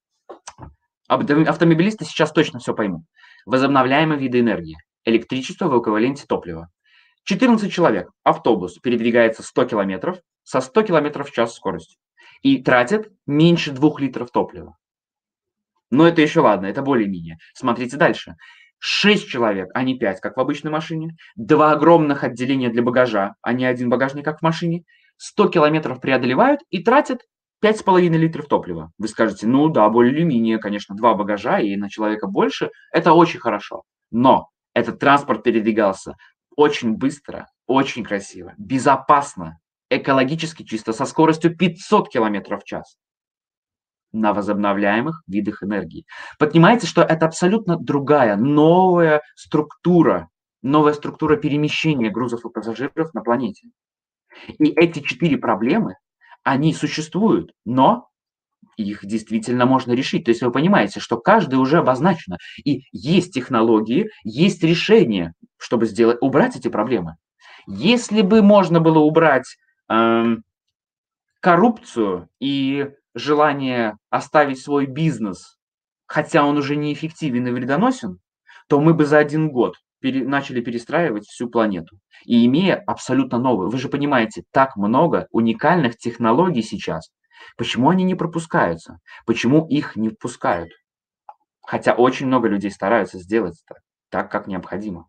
Speaker 1: Автомобилисты сейчас точно все поймут. Возобновляемые виды энергии. Электричество в эквиваленте топлива. четырнадцать человек. Автобус передвигается сто километров со сто километров в час скоростью. И тратит меньше двух литров топлива. Но это еще ладно, это более-менее. Смотрите дальше. шесть человек, а не пять, как в обычной машине. Два огромных отделения для багажа, а не один багажник, как в машине. сто километров преодолевают и тратят пять с половиной литров топлива. Вы скажете, ну да, более-менее, конечно, два багажа и на человека больше. Это очень хорошо. Но этот транспорт передвигался очень быстро, очень красиво, безопасно, экологически чисто, со скоростью пятьсот километров в час. На возобновляемых видах энергии. Понимаете, что это абсолютно другая, новая структура, новая структура перемещения грузов и пассажиров на планете. И эти четыре проблемы, они существуют, но их действительно можно решить. То есть вы понимаете, что каждая уже обозначена. И есть технологии, есть решения, чтобы сделать, убрать эти проблемы. Если бы можно было убрать эм, коррупцию и желание оставить свой бизнес, хотя он уже неэффективен и вредоносен, то мы бы за один год пере, начали перестраивать всю планету. И имея абсолютно новую. Вы же понимаете, так много уникальных технологий сейчас. Почему они не пропускаются? Почему их не впускают? Хотя очень много людей стараются сделать это так, как необходимо.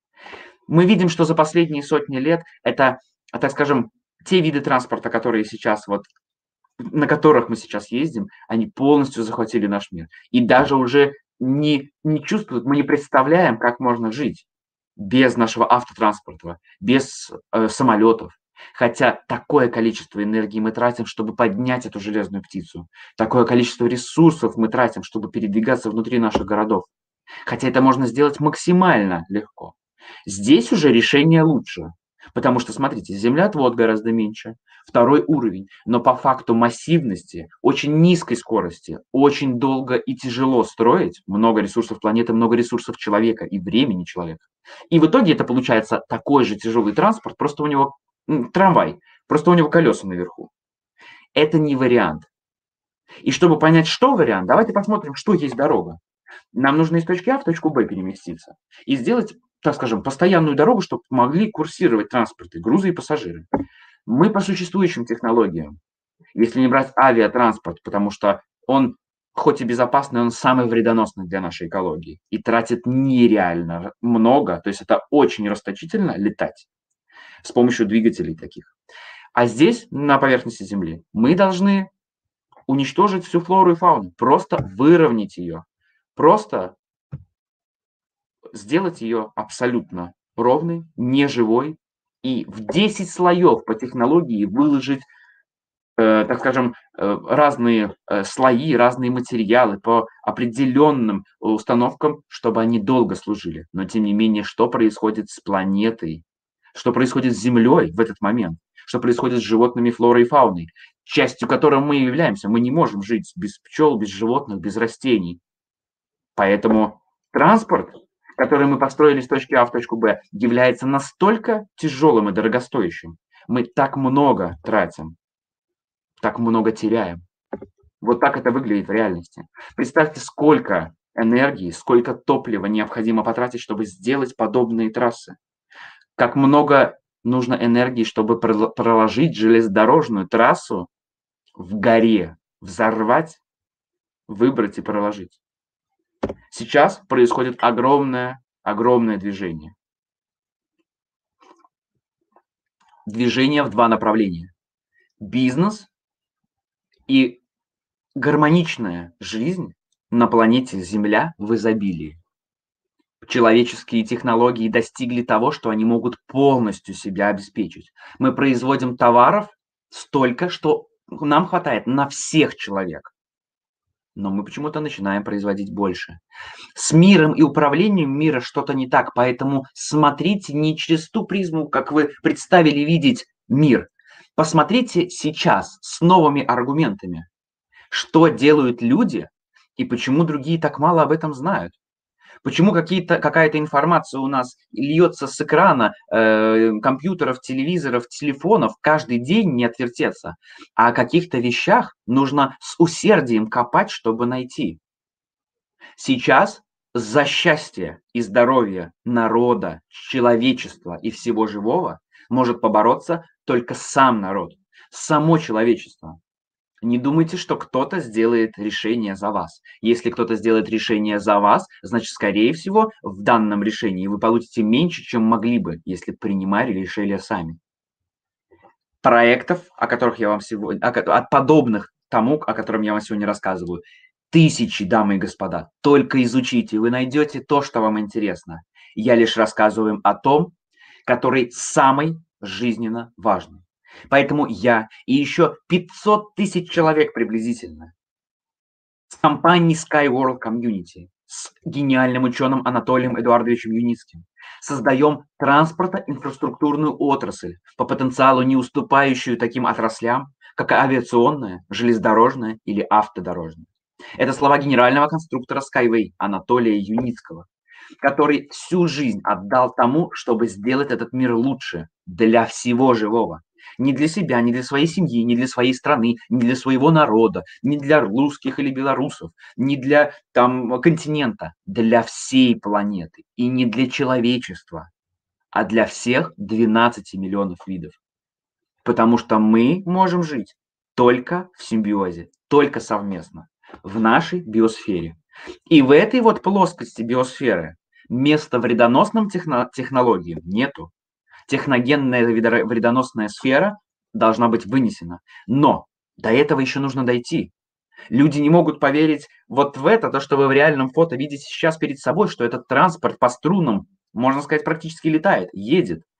Speaker 1: Мы видим, что за последние сотни лет это, так скажем, те виды транспорта, которые сейчас вот на которых мы сейчас ездим, они полностью захватили наш мир. И даже уже не, не чувствуют, мы не представляем, как можно жить без нашего автотранспорта, без э, самолетов, Хотя такое количество энергии мы тратим, чтобы поднять эту железную птицу. Такое количество ресурсов мы тратим, чтобы передвигаться внутри наших городов. Хотя это можно сделать максимально легко. Здесь уже решение лучше. Потому что, смотрите, землеотвод гораздо меньше, второй уровень, но по факту массивности, очень низкой скорости, очень долго и тяжело строить, много ресурсов планеты, много ресурсов человека и времени человека. И в итоге это получается такой же тяжелый транспорт, просто у него м, трамвай, просто у него колеса наверху. Это не вариант. И чтобы понять, что вариант, давайте посмотрим, что есть дорога. Нам нужно из точки А в точку Б переместиться и сделать, так скажем, постоянную дорогу, чтобы могли курсировать транспорты, грузы и пассажиры. Мы по существующим технологиям, если не брать авиатранспорт, потому что он, хоть и безопасный, он самый вредоносный для нашей экологии и тратит нереально много, то есть это очень расточительно летать с помощью двигателей таких. А здесь, на поверхности Земли, мы должны уничтожить всю флору и фауну, просто выровнять ее, просто сделать ее абсолютно ровной, неживой и в десять слоев по технологии выложить, э, так скажем, э, разные э, слои, разные материалы по определенным установкам, чтобы они долго служили. Но тем не менее, что происходит с планетой, что происходит с Землей в этот момент, что происходит с животными, флорой и фауной, частью которой мы являемся. Мы не можем жить без пчел, без животных, без растений. Поэтому транспорт, который мы построили с точки А в точку Б, является настолько тяжелым и дорогостоящим. Мы так много тратим, так много теряем. Вот так это выглядит в реальности. Представьте, сколько энергии, сколько топлива необходимо потратить, чтобы сделать подобные трассы. Как много нужно энергии, чтобы проложить железнодорожную трассу в горе, взорвать, выбрать и проложить. Сейчас происходит огромное, огромное движение. Движение в два направления. Бизнес и гармоничная жизнь на планете Земля в изобилии. Человеческие технологии достигли того, что они могут полностью себя обеспечить. Мы производим товаров столько, что нам хватает на всех человек. Но мы почему-то начинаем производить больше. С миром и управлением мира что-то не так, поэтому смотрите не через ту призму, как вы представили видеть мир. Посмотрите сейчас с новыми аргументами, что делают люди и почему другие так мало об этом знают. Почему какие-то, какая-то информация у нас льется с экрана э, компьютеров, телевизоров, телефонов каждый день, не отвертеться, а о каких-то вещах нужно с усердием копать, чтобы найти. Сейчас за счастье и здоровье народа, человечества и всего живого может побороться только сам народ, само человечество. Не думайте, что кто-то сделает решение за вас. Если кто-то сделает решение за вас, значит, скорее всего, в данном решении вы получите меньше, чем могли бы, если бы принимали решения сами. Проектов, о которых я вам сегодня, от подобных тому, о котором я вам сегодня рассказываю, тысячи, дамы и господа. Только изучите, вы найдете то, что вам интересно. Я лишь рассказываю о том, который самый жизненно важный. Поэтому я и еще пятьсот тысяч человек приблизительно с компанией SkyWorld Community, с гениальным ученым Анатолием Эдуардовичем Юницким создаем транспортно-инфраструктурную отрасль, по потенциалу не уступающую таким отраслям, как авиационная, железнодорожная или автодорожная. Это слова генерального конструктора Skyway Анатолия Юницкого, который всю жизнь отдал тому, чтобы сделать этот мир лучше для всего живого. Не для себя, не для своей семьи, не для своей страны, не для своего народа, не для русских или белорусов, не для там, континента, для всей планеты. И не для человечества, а для всех двенадцати миллионов видов. Потому что мы можем жить только в симбиозе, только совместно, в нашей биосфере. И в этой вот плоскости биосферы места вредоносным техно- технологиям нету. Техногенная вредоносная сфера должна быть вынесена. Но до этого еще нужно дойти. Люди не могут поверить вот в это, то, что вы в реальном фото видите сейчас перед собой, что этот транспорт по струнам, можно сказать, практически летает, едет.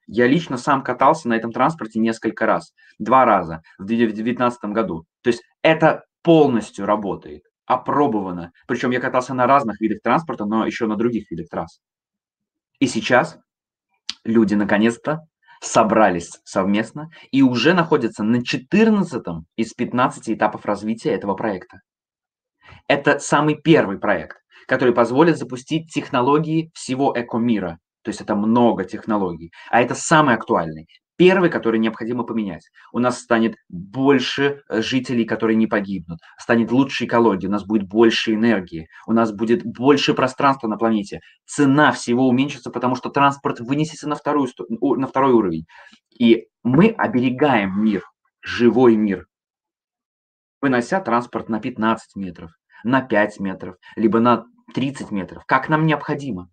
Speaker 1: Я лично сам катался на этом транспорте несколько раз. Два раза в две тысячи девятнадцатом году. То есть это полностью работает, опробовано. Причем я катался на разных видах транспорта, но еще на других видах трасс. И сейчас люди наконец-то собрались совместно и уже находятся на четырнадцатом из пятнадцати этапов развития этого проекта. Это самый первый проект, который позволит запустить технологии всего экомира. То есть это много технологий. А это самый актуальный. Первый, который необходимо поменять. У нас станет больше жителей, которые не погибнут. Станет лучше экология, у нас будет больше энергии. У нас будет больше пространства на планете. Цена всего уменьшится, потому что транспорт вынесется на, вторую, на второй уровень. И мы оберегаем мир, живой мир, вынося транспорт на пятнадцать метров, на пять метров, либо на тридцать метров, как нам необходимо.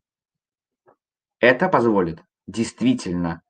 Speaker 1: Это позволит действительно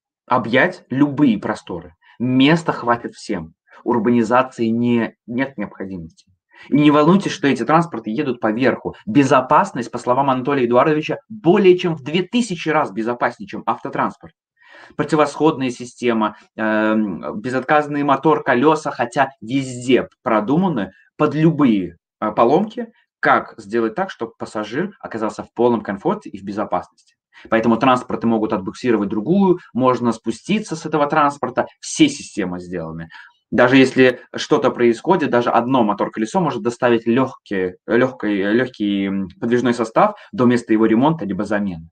Speaker 1: объять любые просторы. Места хватит всем. Урбанизации не, нет необходимости. И не волнуйтесь, что эти транспорты едут по верху. Безопасность, по словам Анатолия Эдуардовича, более чем в две тысячи раз безопаснее, чем автотранспорт. Противосходная система, э, безотказный мотор, колеса, хотя везде продуманы под любые э, поломки, как сделать так, чтобы пассажир оказался в полном комфорте и в безопасности. Поэтому транспорты могут отбуксировать другую, можно спуститься с этого транспорта, все системы сделаны. Даже если что-то происходит, даже одно мотор-колесо может доставить легкий, легкий, легкий подвижной состав до места его ремонта либо замены.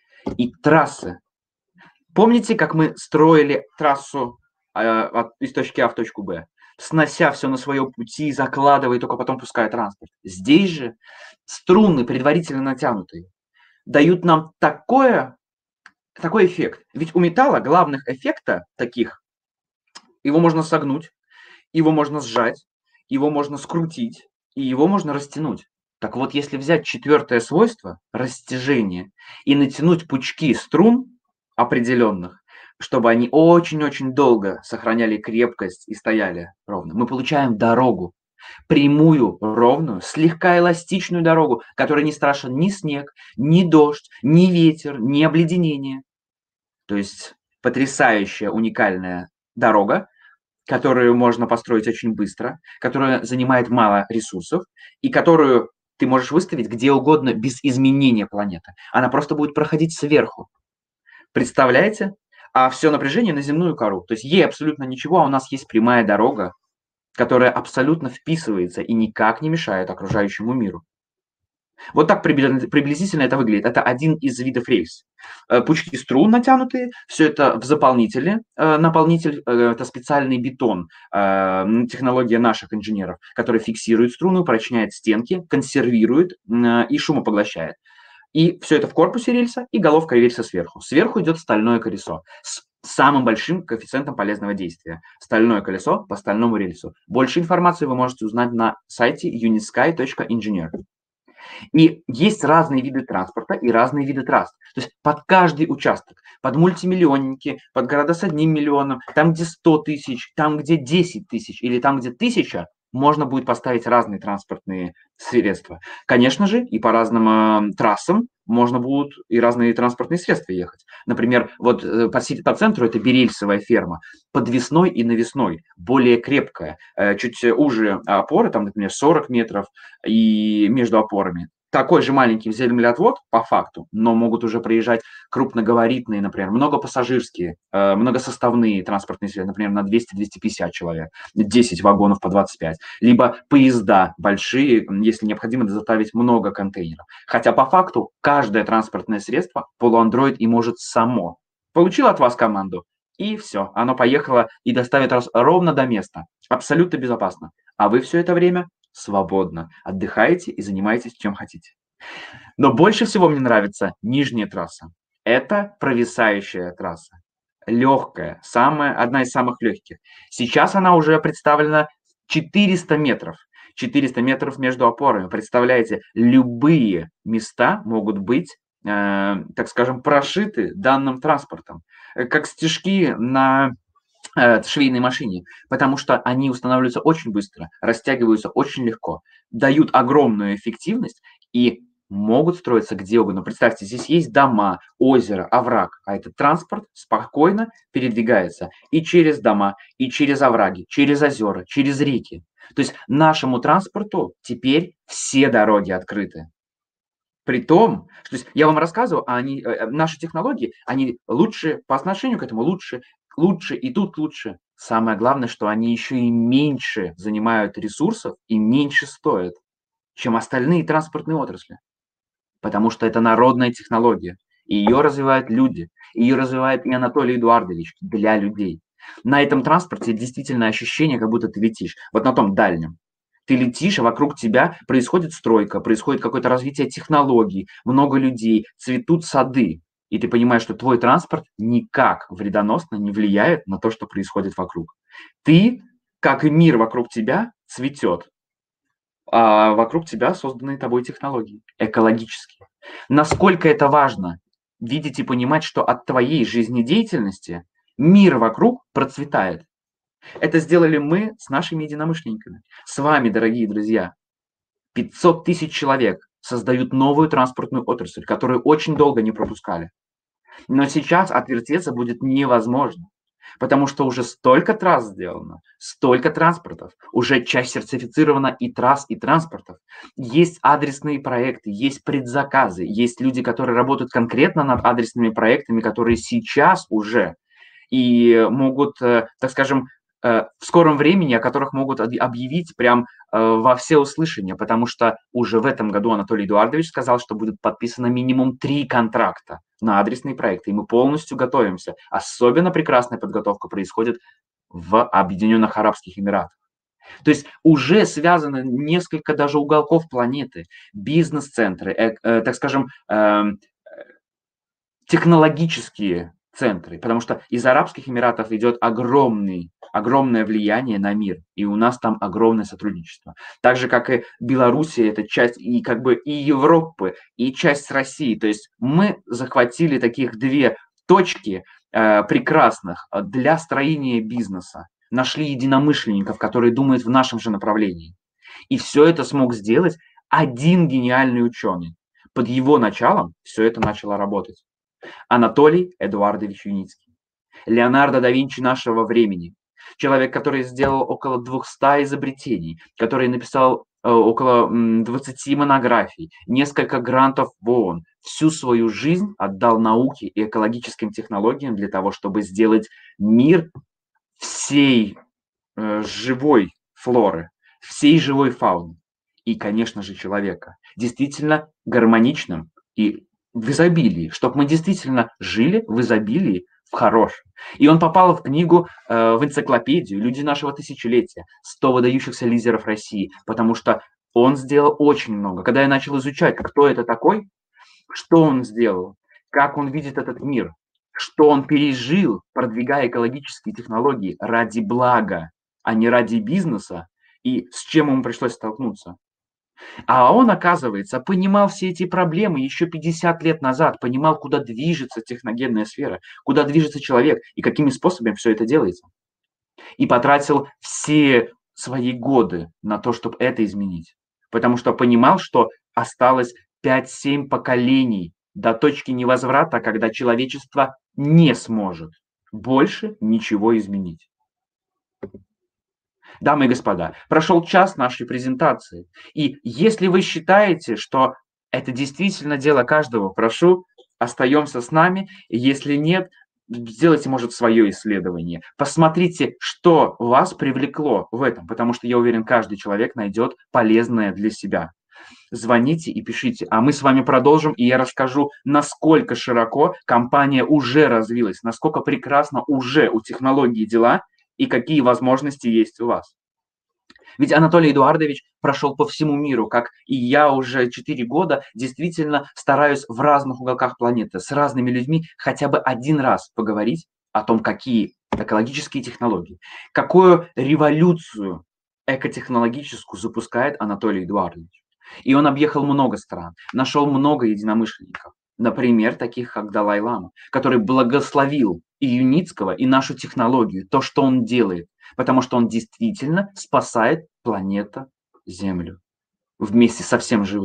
Speaker 1: И трассы. Помните, как мы строили трассу э, от, из точки А в точку Б, снося все на своем пути, закладывая, и только потом пуская транспорт? Здесь же струны, предварительно натянутые, дают нам такое, такой эффект. Ведь у металла главных эффекта таких, его можно согнуть, его можно сжать, его можно скрутить, и его можно растянуть. Так вот, если взять четвертое свойство, растяжение, и натянуть пучки струн определенных, чтобы они очень-очень долго сохраняли крепкость и стояли ровно, мы получаем дорогу. Прямую, ровную, слегка эластичную дорогу, которой не страшен ни снег, ни дождь, ни ветер, ни обледенение. То есть потрясающая, уникальная дорога, которую можно построить очень быстро, которая занимает мало ресурсов и которую ты можешь выставить где угодно без изменения планеты. Она просто будет проходить сверху. Представляете? А все напряжение на земную кору. То есть ей абсолютно ничего, а у нас есть прямая дорога, которая абсолютно вписывается и никак не мешает окружающему миру. Вот так приблизительно это выглядит. Это один из видов рельс. Пучки струн натянутые, все это в заполнителе. Наполнитель – это специальный бетон, технология наших инженеров, который фиксирует струну, упрочняет стенки, консервирует и шумопоглощает. И все это в корпусе рельса и головка рельса сверху. Сверху идет стальное колесо с самым большим коэффициентом полезного действия. Стальное колесо по стальному рельсу. Больше информации вы можете узнать на сайте unisky точка engineer. И есть разные виды транспорта и разные виды трасс. То есть под каждый участок, под мультимиллионники, под города с одним миллионом, там, где сто тысяч, там, где десять тысяч или там, где тысяча, можно будет поставить разные транспортные средства. Конечно же, и по разным э, трассам можно будут и разные транспортные средства ехать. Например, вот э, по, по центру это берельсовая ферма, подвесной и навесной, более крепкая, э, чуть уже опоры, там, например, сорок метров и между опорами. Такой же маленький землеотвод по факту, но могут уже проезжать крупногабаритные, например, многопассажирские, э, многосоставные транспортные средства, например, на двести - двести пятьдесят человек, десять вагонов по двадцать пять, либо поезда большие, если необходимо доставить много контейнеров. Хотя по факту каждое транспортное средство полуандроид и может само. Получил от вас команду, и все, оно поехало и доставит вас ровно до места, абсолютно безопасно. А вы все это время свободно отдыхаете и занимаетесь чем хотите. Но больше всего мне нравится нижняя трасса. Это провисающая трасса. Легкая, самая, одна из самых легких. Сейчас она уже представлена четыреста метров. четыреста метров между опорами. Представляете, любые места могут быть, э, так скажем, прошиты данным транспортом. Как стежки на швейной машине, потому что они устанавливаются очень быстро, растягиваются очень легко, дают огромную эффективность и могут строиться где угодно. Представьте, здесь есть дома, озеро, овраг, а этот транспорт спокойно передвигается и через дома, и через овраги, через озера, через реки. То есть нашему транспорту теперь все дороги открыты. При том, что есть я вам рассказываю, а они, э, э, наши технологии, они лучше по отношению к этому лучше, лучше и тут лучше. Самое главное, что они еще и меньше занимают ресурсов и меньше стоят, чем остальные транспортные отрасли. Потому что это народная технология, и ее развивают люди, ее развивает и Анатолий Эдуардович для людей. На этом транспорте действительно ощущение, как будто ты летишь, вот на том дальнем. Ты летишь, а вокруг тебя происходит стройка, происходит какое-то развитие технологий, много людей, цветут сады. И ты понимаешь, что твой транспорт никак вредоносно не влияет на то, что происходит вокруг. Ты, как и мир вокруг тебя, цветет, а вокруг тебя созданные тобой технологии, экологические. Насколько это важно видеть и понимать, что от твоей жизнедеятельности мир вокруг процветает. Это сделали мы с нашими единомышленниками. С вами, дорогие друзья. пятьсот тысяч человек создают новую транспортную отрасль, которую очень долго не пропускали. Но сейчас отвертеться будет невозможно, потому что уже столько трасс сделано, столько транспортов, уже часть сертифицирована и трасс, и транспортов. Есть адресные проекты, есть предзаказы, есть люди, которые работают конкретно над адресными проектами, которые сейчас уже и могут, э, так скажем, э, в скором времени, о которых могут объявить прям э, во всеуслышание, потому что уже в этом году Анатолий Эдуардович сказал, что будет подписано минимум три контракта на адресные проекты, и мы полностью готовимся. Особенно прекрасная подготовка происходит в Объединенных Арабских Эмиратах. То есть уже связано несколько даже уголков планеты, бизнес-центры, э, э, так скажем, э, технологические центры, потому что из Арабских Эмиратов идет огромный, огромное влияние на мир, и у нас там огромное сотрудничество. Так же, как и Белоруссия, это часть и как бы и Европы, и часть России. То есть мы захватили таких две точки э, прекрасных для строения бизнеса, нашли единомышленников, которые думают в нашем же направлении. И все это смог сделать один гениальный ученый. Под его началом все это начало работать. Анатолий Эдуардович Юницкий. Леонардо да Винчи нашего времени. Человек, который сделал около двухсот изобретений, который написал э, около м, двадцати монографий, несколько грантов в ООН. Всю свою жизнь отдал науке и экологическим технологиям для того, чтобы сделать мир всей э, живой флоры, всей живой фауны и, конечно же, человека. Действительно гармоничным и в изобилии, чтобы мы действительно жили в изобилии, в хорошем. И он попал в книгу, э, в энциклопедию «Люди нашего тысячелетия», сто выдающихся лидеров России, потому что он сделал очень много. Когда я начал изучать, кто это такой, что он сделал, как он видит этот мир, что он пережил, продвигая экологические технологии ради блага, а не ради бизнеса, и с чем ему пришлось столкнуться. А он, оказывается, понимал все эти проблемы еще пятьдесят лет назад, понимал, куда движется техногенная сфера, куда движется человек и какими способами все это делается. И потратил все свои годы на то, чтобы это изменить. Потому что понимал, что осталось пять-семь поколений до точки невозврата, когда человечество не сможет больше ничего изменить. Дамы и господа, прошел час нашей презентации. И если вы считаете, что это действительно дело каждого, прошу, остаемся с нами. Если нет, сделайте, может, свое исследование. Посмотрите, что вас привлекло в этом, потому что, я уверен, каждый человек найдет полезное для себя. Звоните и пишите, а мы с вами продолжим, и я расскажу, насколько широко компания уже развилась, насколько прекрасно уже у технологии дела, и какие возможности есть у вас. Ведь Анатолий Эдуардович прошел по всему миру, как и я уже четыре года действительно стараюсь в разных уголках планеты с разными людьми хотя бы один раз поговорить о том, какие экологические технологии, какую революцию экотехнологическую запускает Анатолий Эдуардович. И он объехал много стран, нашел много единомышленников. Например, таких как Далай-лама, который благословил и Юницкого, и нашу технологию, то, что он делает, потому что он действительно спасает планету Землю вместе со всем живым.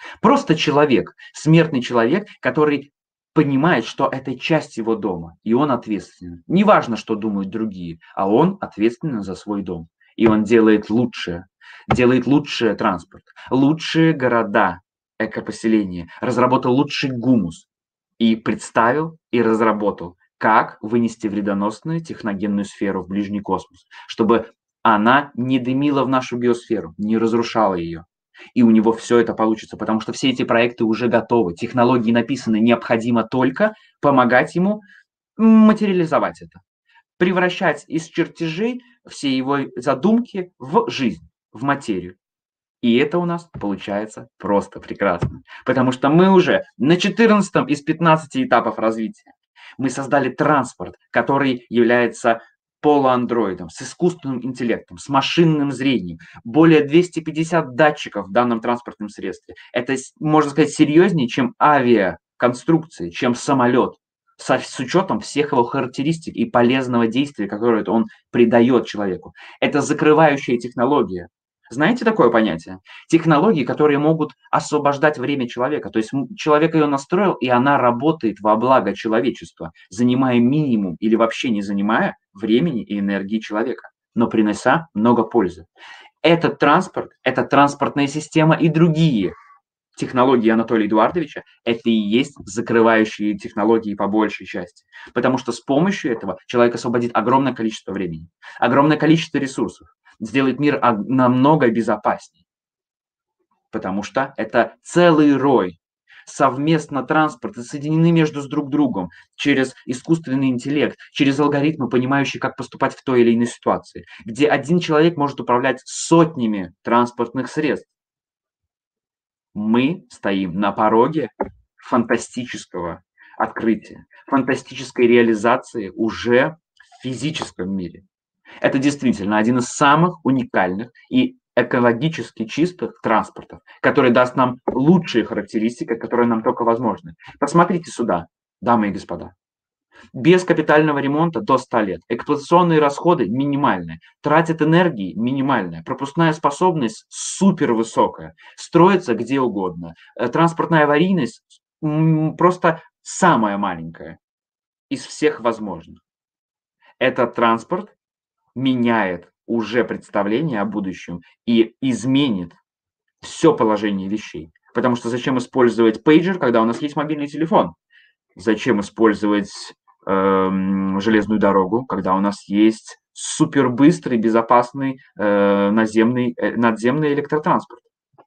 Speaker 1: Просто человек, смертный человек, который понимает, что это часть его дома, и он ответственен. Неважно, что думают другие, а он ответственен за свой дом. И он делает лучшее, делает лучший транспорт, лучшие города, экопоселения, разработал лучший гумус и представил и разработал, как вынести вредоносную техногенную сферу в ближний космос, чтобы она не дымила в нашу биосферу, не разрушала ее. И у него все это получится, потому что все эти проекты уже готовы, технологии написаны, необходимо только помогать ему материализовать это, превращать из чертежей все его задумки в жизнь, в материю. И это у нас получается просто прекрасно, потому что мы уже на четырнадцатом из пятнадцати этапов развития. Мы создали транспорт, который является полуандроидом, с искусственным интеллектом, с машинным зрением, более двухсот пятидесяти датчиков в данном транспортном средстве. Это, можно сказать, серьезнее, чем авиаконструкции, чем самолет, со, с учетом всех его характеристик и полезного действия, которое он придает человеку. Это закрывающая технология. Знаете такое понятие? Технологии, которые могут освобождать время человека. То есть человек ее настроил, и она работает во благо человечества, занимая минимум или вообще не занимая времени и энергии человека, но принося много пользы. Этот транспорт, эта транспортная система и другие технологии Анатолия Эдуардовича, это и есть закрывающие технологии по большей части. Потому что с помощью этого человек освободит огромное количество времени, огромное количество ресурсов, сделает мир намного безопаснее. Потому что это целый рой совместно транспорты соединены между с друг другом через искусственный интеллект, через алгоритмы, понимающие, как поступать в той или иной ситуации, где один человек может управлять сотнями транспортных средств. Мы стоим на пороге фантастического открытия, фантастической реализации уже в физическом мире. Это действительно один из самых уникальных и экологически чистых транспортов, который даст нам лучшие характеристики, которые нам только возможны. Посмотрите сюда, дамы и господа. Без капитального ремонта до ста лет. Эксплуатационные расходы минимальные. Тратит энергии минимальная. Пропускная способность супер высокая. Строится где угодно. Транспортная аварийность просто самая маленькая из всех возможных. Этот транспорт меняет уже представление о будущем и изменит все положение вещей. Потому что зачем использовать пейджер, когда у нас есть мобильный телефон? Зачем использовать э, железную дорогу, когда у нас есть супербыстрый, безопасный э, наземный, э, надземный электротранспорт?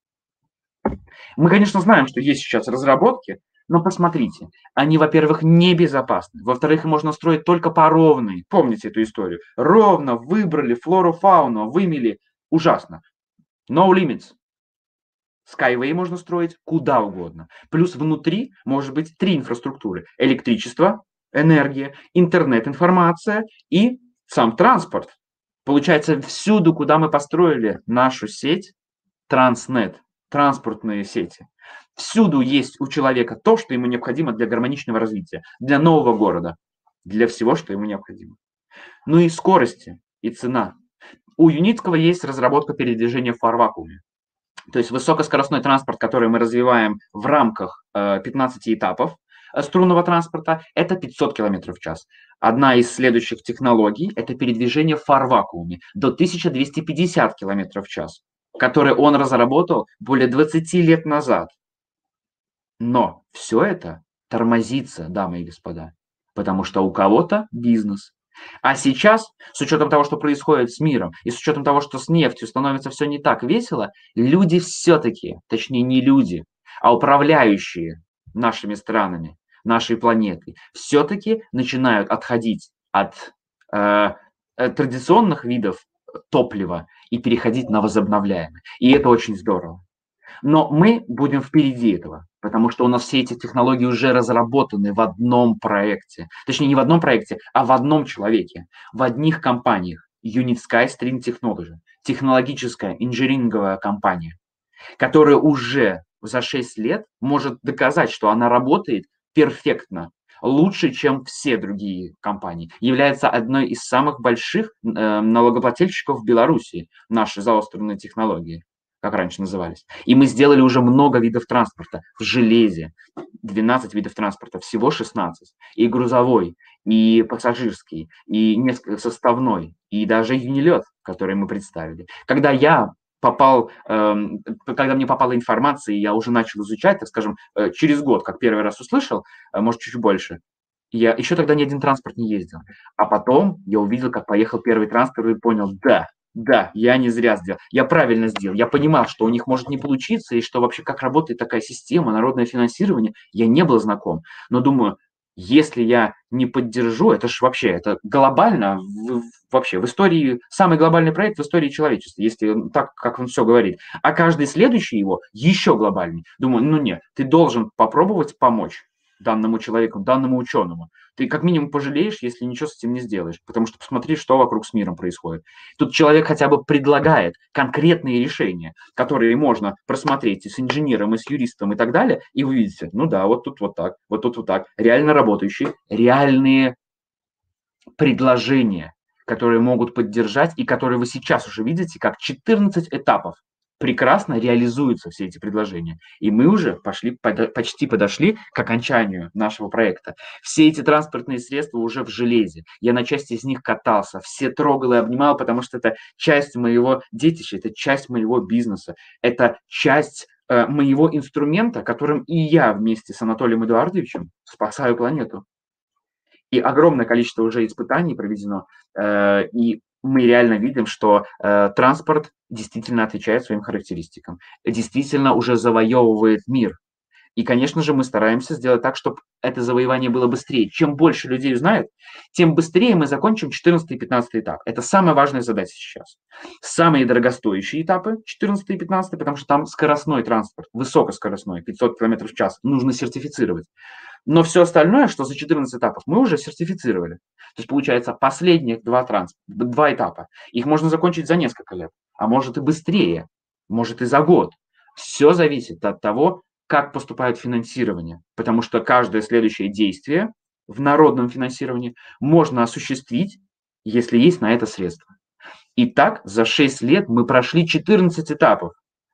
Speaker 1: Мы, конечно, знаем, что есть сейчас разработки, но посмотрите, они, во-первых, небезопасны, во-вторых, можно строить только по ровной. Помните эту историю? Ровно выбрали флору, фауну, вымели. Ужасно. No limits. Skyway можно строить куда угодно. Плюс внутри может быть три инфраструктуры. Электричество, энергия, интернет, информация и сам транспорт. Получается, всюду, куда мы построили нашу сеть, Транснет, транспортные сети, всюду есть у человека то, что ему необходимо для гармоничного развития, для нового города, для всего, что ему необходимо. Ну и скорости, и цена. У Юницкого есть разработка передвижения в фарвакууме. То есть высокоскоростной транспорт, который мы развиваем в рамках э, пятнадцати этапов э, струнного транспорта, это пятьсот километров в час. Одна из следующих технологий – это передвижение в фарвакууме до тысячи двухсот пятидесяти километров в час, который он разработал более двадцати лет назад. Но все это тормозится, дамы и господа, потому что у кого-то бизнес. А сейчас, с учетом того, что происходит с миром, и с учетом того, что с нефтью становится все не так весело, люди все-таки, точнее не люди, а управляющие нашими странами, нашей планетой, все-таки начинают отходить от э, традиционных видов топлива и переходить на возобновляемые. И это очень здорово. Но мы будем впереди этого, потому что у нас все эти технологии уже разработаны в одном проекте. Точнее, не в одном проекте, а в одном человеке, в одних компаниях. Unit Sky String Technology, технологическая инжиниринговая компания, которая уже за шесть лет может доказать, что она работает перфектно, лучше, чем все другие компании, является одной из самых больших э, налогоплательщиков в Беларуси, наши заостренные технологии. как раньше назывались. И мы сделали уже много видов транспорта в железе. двенадцать видов транспорта, всего шестнадцать. И грузовой, и пассажирский, и несколько составной, и даже юнилет, который мы представили. Когда я попал, эм, когда мне попала информация, и я уже начал изучать, так скажем, э, через год, как первый раз услышал, э, может, чуть больше, я еще тогда ни один транспорт не ездил. А потом я увидел, как поехал первый транспорт, и понял, да, да, я не зря сделал, я правильно сделал. Я понимал, что у них может не получиться, и что вообще как работает такая система, народное финансирование, я не был знаком. Но думаю, если я не поддержу, это же вообще, это глобально, в, вообще в истории, самый глобальный проект в истории человечества, если так, как он все говорит. А каждый следующий его еще глобальней. Думаю, ну нет, ты должен попробовать помочь данному человеку, данному ученому. Ты как минимум пожалеешь, если ничего с этим не сделаешь, потому что посмотри, что вокруг с миром происходит. Тут человек хотя бы предлагает конкретные решения, которые можно просмотреть и с инженером, и с юристом, и так далее, и вы видите, ну да, вот тут вот так, вот тут вот так, реально работающие, реальные предложения, которые могут поддержать, и которые вы сейчас уже видите, как четырнадцать этапов прекрасно реализуются все эти предложения. И мы уже пошли, почти подошли к окончанию нашего проекта. Все эти транспортные средства уже в железе. Я на части из них катался, все трогал и обнимал, потому что это часть моего детища, это часть моего бизнеса, это часть э, моего инструмента, которым и я вместе с Анатолием Эдуардовичем спасаю планету. И огромное количество уже испытаний проведено, э, и мы реально видим, что э, транспорт действительно отвечает своим характеристикам, действительно уже завоевывает мир. И, конечно же, мы стараемся сделать так, чтобы это завоевание было быстрее. Чем больше людей узнает, тем быстрее мы закончим четырнадцатый и пятнадцатый этап. Это самая важная задача сейчас. Самые дорогостоящие этапы, четырнадцатый и пятнадцатый, потому что там скоростной транспорт, высокоскоростной, пятьсот километров в час, нужно сертифицировать. Но все остальное, что за четырнадцать этапов, мы уже сертифицировали. То есть, получается, последних два, транс... два этапа. Их можно закончить за несколько лет, а может и быстрее, может и за год. Все зависит от того, как поступает финансирование. Потому что каждое следующее действие в народном финансировании можно осуществить, если есть на это средства. И так за шесть лет мы прошли четырнадцать этапов.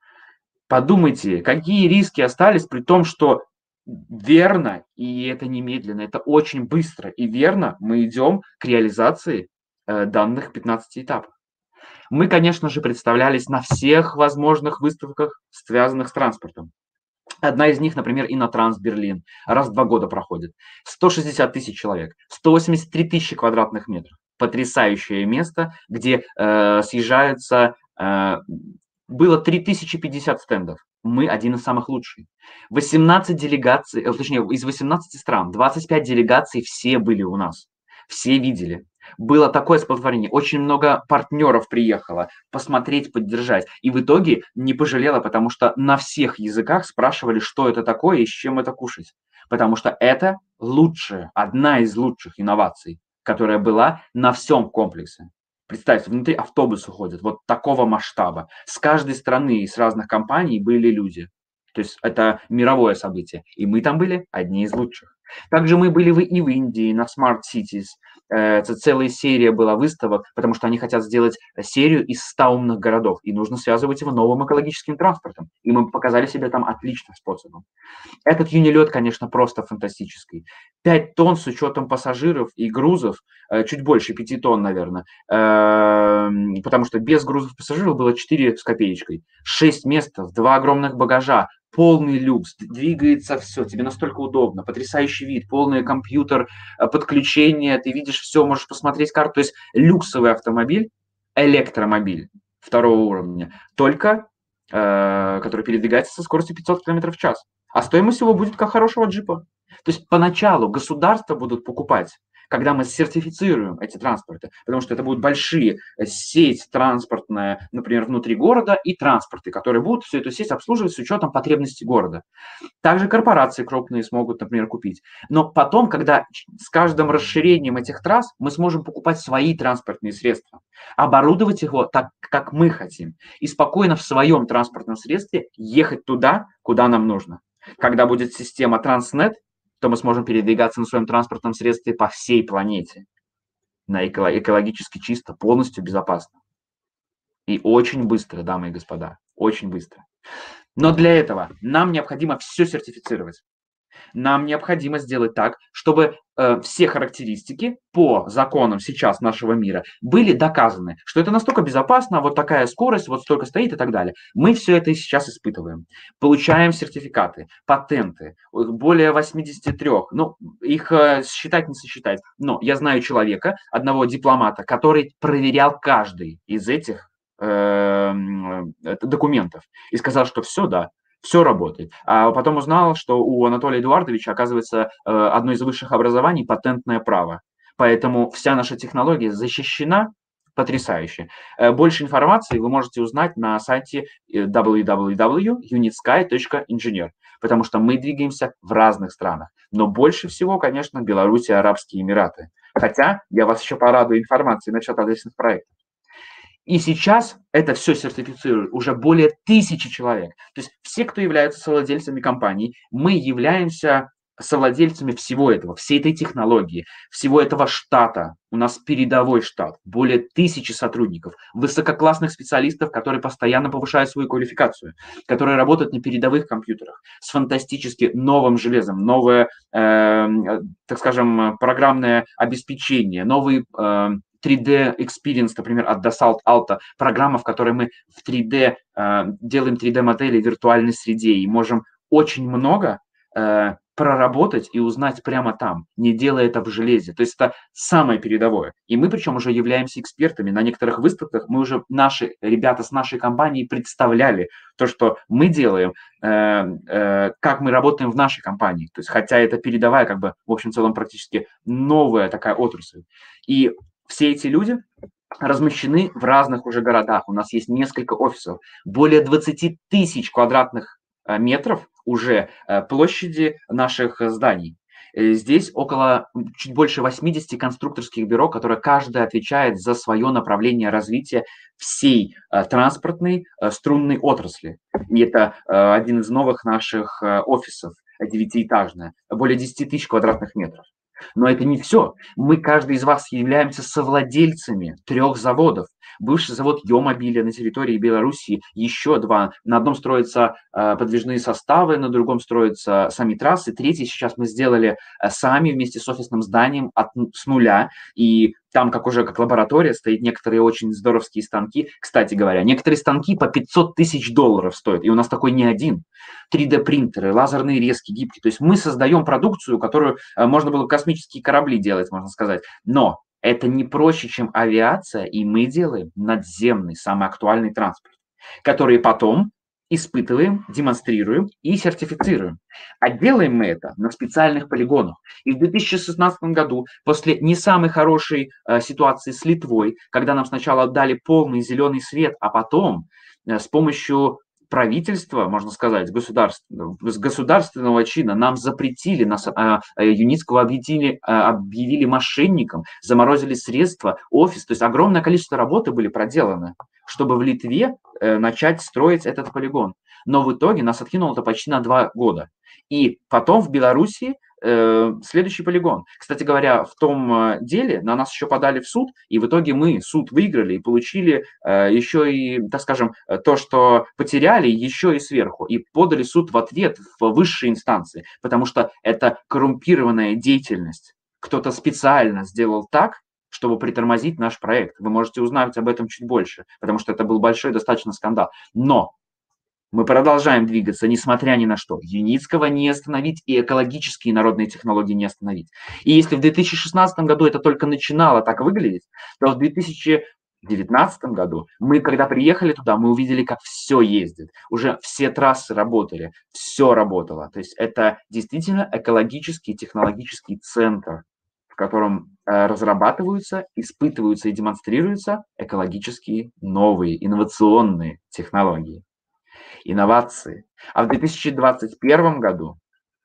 Speaker 1: Подумайте, какие риски остались, при том, что верно, и это немедленно, это очень быстро и верно мы идем к реализации э, данных пятнадцати этапов. Мы, конечно же, представлялись на всех возможных выставках, связанных с транспортом. Одна из них, например, Иннотранс Берлин, раз в два года проходит. сто шестьдесят тысяч человек, сто восемьдесят три тысячи квадратных метров. Потрясающее место, где э, съезжаются... Э, было три тысячи пятьдесят стендов. Мы один из самых лучших. восемнадцать делегаций, э, точнее, из восемнадцати стран, двадцать пять делегаций все были у нас. Все видели. Было такое столпотворение. Очень много партнеров приехало посмотреть, поддержать. И в итоге не пожалела, потому что на всех языках спрашивали, что это такое и с чем это кушать. Потому что это лучшая, одна из лучших инноваций, которая была на всем комплексе. Представьте, внутри автобуса ходят вот такого масштаба. С каждой страны и с разных компаний были люди. То есть это мировое событие. И мы там были одни из лучших. Также мы были и в Индии, на Smart Cities. Это целая серия была выставок, потому что они хотят сделать серию из ста умных городов. И нужно связывать его новым экологическим транспортом. И мы показали себя там отличным способом. Этот юнилет, конечно, просто фантастический. пять тонн с учетом пассажиров и грузов, чуть больше пяти тонн, наверное, потому что без грузов и пассажиров было четыре с копеечкой. шесть мест, два огромных багажа, полный люкс, двигается все, тебе настолько удобно, потрясающий вид, полный компьютер, подключение, ты видишь все, можешь посмотреть карту. То есть люксовый автомобиль, электромобиль второго уровня, только э, который передвигается со скоростью пятьсот километров в час. А стоимость его будет как хорошего джипа. То есть поначалу государства будут покупать, когда мы сертифицируем эти транспорты, потому что это будут большие сеть транспортная, например, внутри города, и транспорты, которые будут всю эту сеть обслуживать с учетом потребностей города. Также корпорации крупные смогут, например, купить. Но потом, когда с каждым расширением этих трасс мы сможем покупать свои транспортные средства, оборудовать его так, как мы хотим, и спокойно в своем транспортном средстве ехать туда, куда нам нужно. Когда будет система Transnet, то мы сможем передвигаться на своем транспортном средстве по всей планете. На экологически чисто, полностью безопасно. И очень быстро, дамы и господа. очень быстро. Но для этого нам необходимо все сертифицировать. Нам необходимо сделать так, чтобы э, все характеристики по законам сейчас нашего мира были доказаны, что это настолько безопасно, вот такая скорость, вот столько стоит и так далее. Мы все это и сейчас испытываем. Получаем сертификаты, патенты, более восьмидесяти трёх, ну, их э, считать не сосчитать. Но я знаю человека, одного дипломата, который проверял каждый из этих э, документов и сказал, что все, да, все работает. А потом узнал, что у Анатолия Эдуардовича, оказывается, э, одно из высших образований – патентное право. Поэтому вся наша технология защищена потрясающе. Э, Больше информации вы можете узнать на сайте дабл ю дабл ю дабл ю точка unitsky точка engineer, потому что мы двигаемся в разных странах. Но больше всего, конечно, Беларусь и Арабские Эмираты. Хотя я вас еще порадую информацией насчет адресных проектов. И сейчас это все сертифицирует уже более тысячи человек. То есть все, кто являются совладельцами компаний, мы являемся совладельцами всего этого, всей этой технологии, всего этого штата. У нас передовой штат, более тысячи сотрудников, высококлассных специалистов, которые постоянно повышают свою квалификацию, которые работают на передовых компьютерах с фантастически новым железом, новое, э, так скажем, программное обеспечение, новый э, три дэ Experience, например, от Dassault Alta, программа, в которой мы в три дэ э, делаем три дэ-модели в виртуальной среде и можем очень много э, проработать и узнать прямо там, не делая это в железе. То есть это самое передовое. И мы причем уже являемся экспертами. На некоторых выставках мы уже, наши ребята с нашей компанией представляли то, что мы делаем, э, э, как мы работаем в нашей компании. То есть хотя это передовая, как бы, в общем целом, практически новая такая отрасль. И все эти люди размещены в разных уже городах. У нас есть несколько офисов, более двадцати тысяч квадратных метров уже площади наших зданий. Здесь около, чуть больше восьмидесяти конструкторских бюро, которые каждое отвечает за свое направление развития всей транспортной струнной отрасли. И это один из новых наших офисов, девятиэтажная, более десяти тысяч квадратных метров. Но это не все. Мы, каждый из вас, являемся совладельцами трех заводов. Бывший завод Йомобиля на территории Беларуси, еще два. На одном строятся э, подвижные составы, на другом строятся сами трассы. Третий сейчас мы сделали э, сами вместе с офисным зданием от, с нуля. И там, как уже как лаборатория, стоит некоторые очень здоровские станки. Кстати говоря, некоторые станки по пятьсот тысяч долларов стоят. И у нас такой не один. три дэ-принтеры, лазерные резки, гибкие. То есть мы создаем продукцию, которую э, можно было бы космические корабли делать, можно сказать. Но это не проще, чем авиация, и мы делаем надземный, самый актуальный транспорт, который потом испытываем, демонстрируем и сертифицируем. А делаем мы это на специальных полигонах. И в две тысячи шестнадцатом году, после не самой хорошей э, ситуации с Литвой, когда нам сначала дали полный зеленый свет, а потом э, с помощью правительства, можно сказать, государственного, с государственного чина нам запретили, нас а, Юницкого объявили, а, объявили мошенником, заморозили средства, офис, то есть огромное количество работы были проделаны, чтобы в Литве э, начать строить этот полигон. Но в итоге нас откинуло это почти на два года. И потом в Беларуси э, следующий полигон. Кстати говоря, в том деле на нас еще подали в суд, и в итоге мы суд выиграли и получили э, еще и, так скажем, то, что потеряли, еще и сверху. И подали суд в ответ в высшей инстанции, потому что это коррумпированная деятельность. Кто-то специально сделал так, чтобы притормозить наш проект. Вы можете узнать об этом чуть больше, потому что это был большой достаточно скандал. Но мы продолжаем двигаться, несмотря ни на что. Юницкого не остановить и экологические народные технологии не остановить. И если в две тысячи шестнадцатом году это только начинало так выглядеть, то в две тысячи девятнадцатом году мы, когда приехали туда, мы увидели, как все ездит. Уже все трассы работали, все работало. То есть это действительно экологический технологический центр, в котором э, разрабатываются, испытываются и демонстрируются экологические новые инновационные технологии. Инновации. А в две тысячи двадцать первом году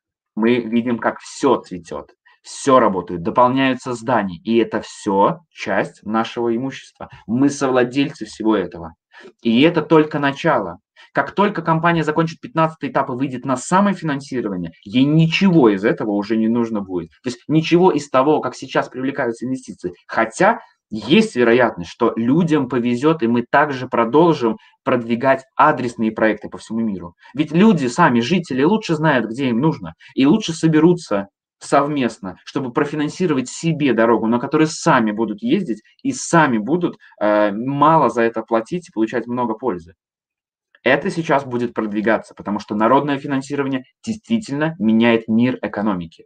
Speaker 1: мы видим, как все цветет, все работает, дополняются здания, и это все часть нашего имущества. Мы совладельцы всего этого. И это только начало. Как только компания закончит пятнадцатый этап и выйдет на самофинансирование, ей ничего из этого уже не нужно будет. То есть ничего из того, как сейчас привлекаются инвестиции. Хотя есть вероятность, что людям повезет, и мы также продолжим продвигать адресные проекты по всему миру. Ведь люди, сами жители, лучше знают, где им нужно, и лучше соберутся совместно, чтобы профинансировать себе дорогу, на которой сами будут ездить и сами будут э, мало за это платить и получать много пользы. Это сейчас будет продвигаться, потому что народное финансирование действительно меняет мир экономики.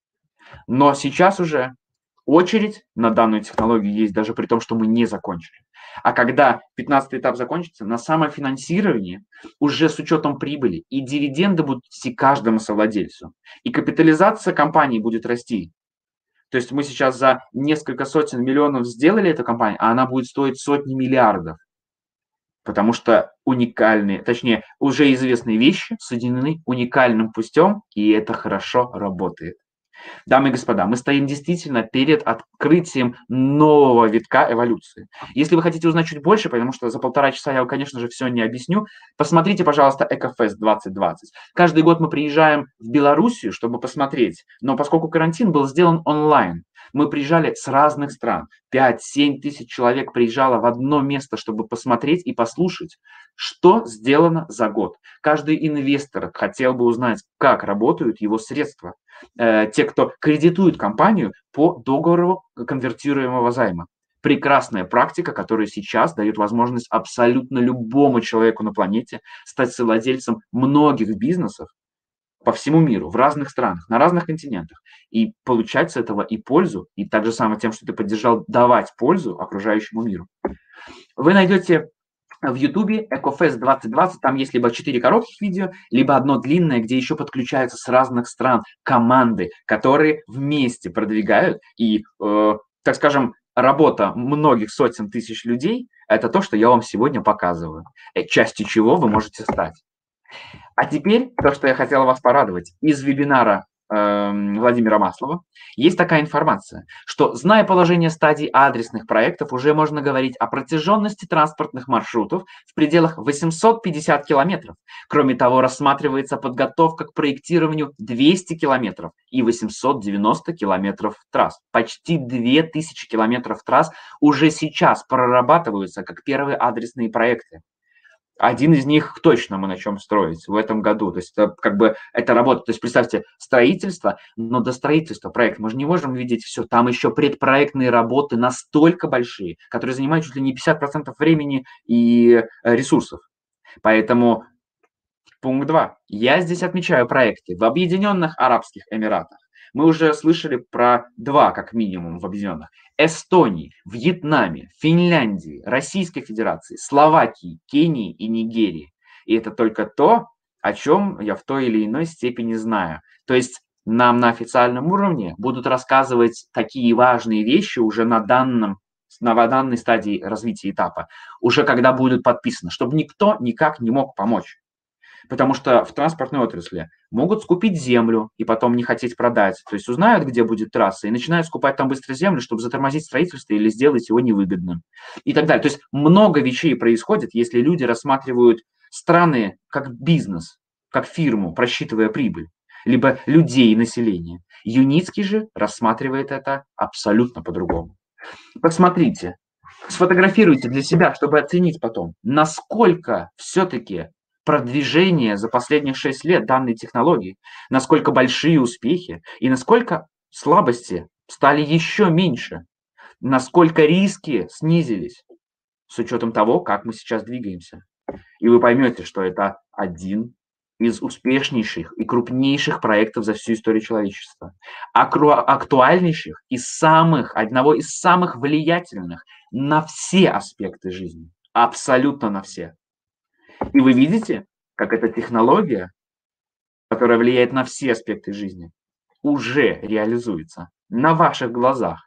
Speaker 1: Но сейчас уже очередь на данную технологию есть, даже при том, что мы не закончили. А когда пятнадцатый этап закончится, на самофинансировании уже с учетом прибыли и дивиденды будут идти каждому совладельцу. И капитализация компании будет расти. То есть мы сейчас за несколько сотен миллионов сделали эту компанию, а она будет стоить сотни миллиардов. Потому что уникальные, точнее, уже известные вещи соединены уникальным путем, и это хорошо работает. Дамы и господа, мы стоим действительно перед открытием нового витка эволюции. Если вы хотите узнать чуть больше, потому что за полтора часа я, конечно же, все не объясню, посмотрите, пожалуйста, Экофест двадцать двадцать. Каждый год мы приезжаем в Белоруссию, чтобы посмотреть, но поскольку карантин был сделан онлайн, мы приезжали с разных стран. пять-семь тысяч человек приезжало в одно место, чтобы посмотреть и послушать, что сделано за год. Каждый инвестор хотел бы узнать, как работают его средства. Э, те, кто кредитует компанию по договору конвертируемого займа. Прекрасная практика, которая сейчас дает возможность абсолютно любому человеку на планете стать совладельцем многих бизнесов по всему миру, в разных странах, на разных континентах, и получать с этого и пользу, и так же самое тем, что ты поддержал, давать пользу окружающему миру. Вы найдете в Ютубе Экофест двадцать двадцать, там есть либо четыре коротких видео, либо одно длинное, где еще подключаются с разных стран команды, которые вместе продвигают, и, э, так скажем, работа многих сотен тысяч людей – это то, что я вам сегодня показываю, частью чего вы можете стать. А теперь то, что я хотел вас порадовать. Из вебинара э, Владимира Маслова есть такая информация, что, зная положение стадий адресных проектов, уже можно говорить о протяженности транспортных маршрутов в пределах восемьсот пятьдесят километров. Кроме того, рассматривается подготовка к проектированию двухсот километров и восемьсот девяноста километров трасс. Почти две тысячи километров трасс уже сейчас прорабатываются как первые адресные проекты. Один из них точно мы начнем строить в этом году. То есть это как бы это работа. То есть представьте, строительство, но до строительства проект мы же не можем видеть все. Там еще предпроектные работы настолько большие, которые занимают чуть ли не пятьдесят процентов времени и ресурсов. Поэтому пункт два. Я здесь отмечаю проекты в Объединенных Арабских Эмиратах. Мы уже слышали про два, как минимум, в Объединенных. Эстонии, Вьетнаме, Финляндии, Российской Федерации, Словакии, Кении и Нигерии. И это только то, о чем я в той или иной степени знаю. То есть нам на официальном уровне будут рассказывать такие важные вещи уже на данном на данной стадии развития этапа, уже когда будет подписано, чтобы никто никак не мог помочь. Потому что в транспортной отрасли могут скупить землю и потом не хотеть продать. То есть узнают, где будет трасса, и начинают скупать там быстро землю, чтобы затормозить строительство или сделать его невыгодным. И так далее. То есть много вещей происходит, если люди рассматривают страны как бизнес, как фирму, просчитывая прибыль, либо людей и население. Юницкий же рассматривает это абсолютно по-другому. Посмотрите, сфотографируйте для себя, чтобы оценить потом, насколько все-таки продвижение за последние шесть лет данной технологии, насколько большие успехи и насколько слабости стали еще меньше, насколько риски снизились с учетом того, как мы сейчас двигаемся. И вы поймете, что это один из успешнейших и крупнейших проектов за всю историю человечества, актуальнейших и самых, одного из самых влиятельных на все аспекты жизни, абсолютно на все. И вы видите, как эта технология, которая влияет на все аспекты жизни, уже реализуется на ваших глазах.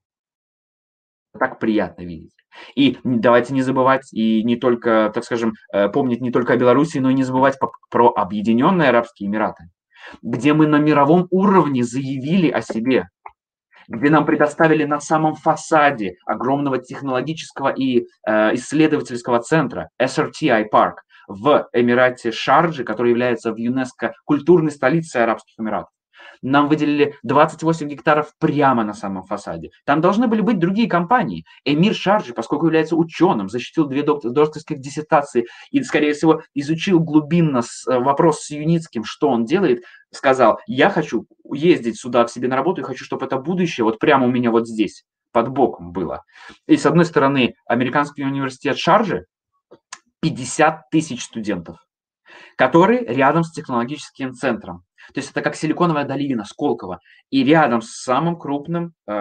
Speaker 1: Так приятно видеть. И давайте не забывать, и не только, так скажем, помнить не только о Беларуси, но и не забывать про Объединенные Арабские Эмираты, где мы на мировом уровне заявили о себе, где нам предоставили на самом фасаде огромного технологического и э, исследовательского центра эс эр ти ай Park в Эмирате Шарджи, который является в ЮНЕСКО культурной столицей Арабских Эмиратов. Нам выделили двадцать восемь гектаров прямо на самом фасаде. Там должны были быть другие компании. Эмир Шарджи, поскольку является ученым, защитил две докторских диссертации и, скорее всего, изучил глубинно вопрос с Юницким, что он делает, сказал: я хочу ездить сюда к себе на работу и хочу, чтобы это будущее вот прямо у меня вот здесь, под боком было. И с одной стороны, американский университет Шарджи, пятьдесят тысяч студентов, который рядом с технологическим центром. То есть это как Силиконовая долина, Сколково. И рядом с самым крупным, э,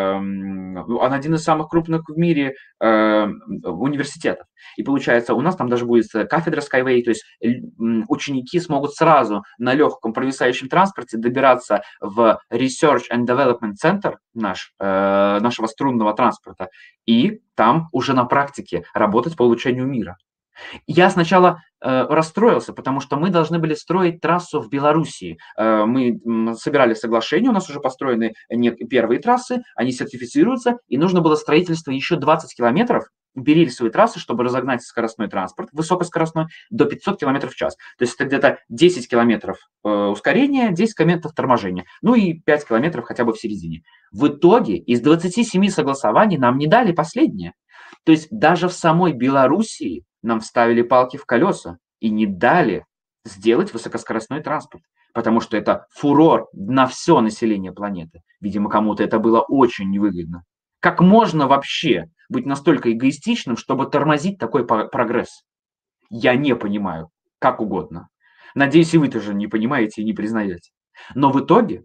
Speaker 1: он один из самых крупных в мире э, университетов. И получается, у нас там даже будет кафедра Skyway, то есть ученики смогут сразу на легком провисающем транспорте добираться в Research and Development Center наш, э, нашего струнного транспорта и там уже на практике работать по улучшению мира. Я сначала э, расстроился, потому что мы должны были строить трассу в Белоруссии. Э, мы м, собирали соглашение, у нас уже построены не, первые трассы, они сертифицируются, и нужно было строительство еще двадцать километров берильсовой трассы, чтобы разогнать скоростной транспорт, высокоскоростной, до пятьсот километров в час. То есть это где-то десять километров э, ускорения, десять километров торможения, ну и пять километров хотя бы в середине. В итоге из двадцати семи согласований нам не дали последнее. То есть даже в самой Белоруссии нам вставили палки в колеса и не дали сделать высокоскоростной транспорт, потому что это фурор на все население планеты. Видимо, кому-то это было очень невыгодно. Как можно вообще быть настолько эгоистичным, чтобы тормозить такой прогресс? Я не понимаю. Как угодно. Надеюсь, и вы тоже не понимаете и не признаете. Но в итоге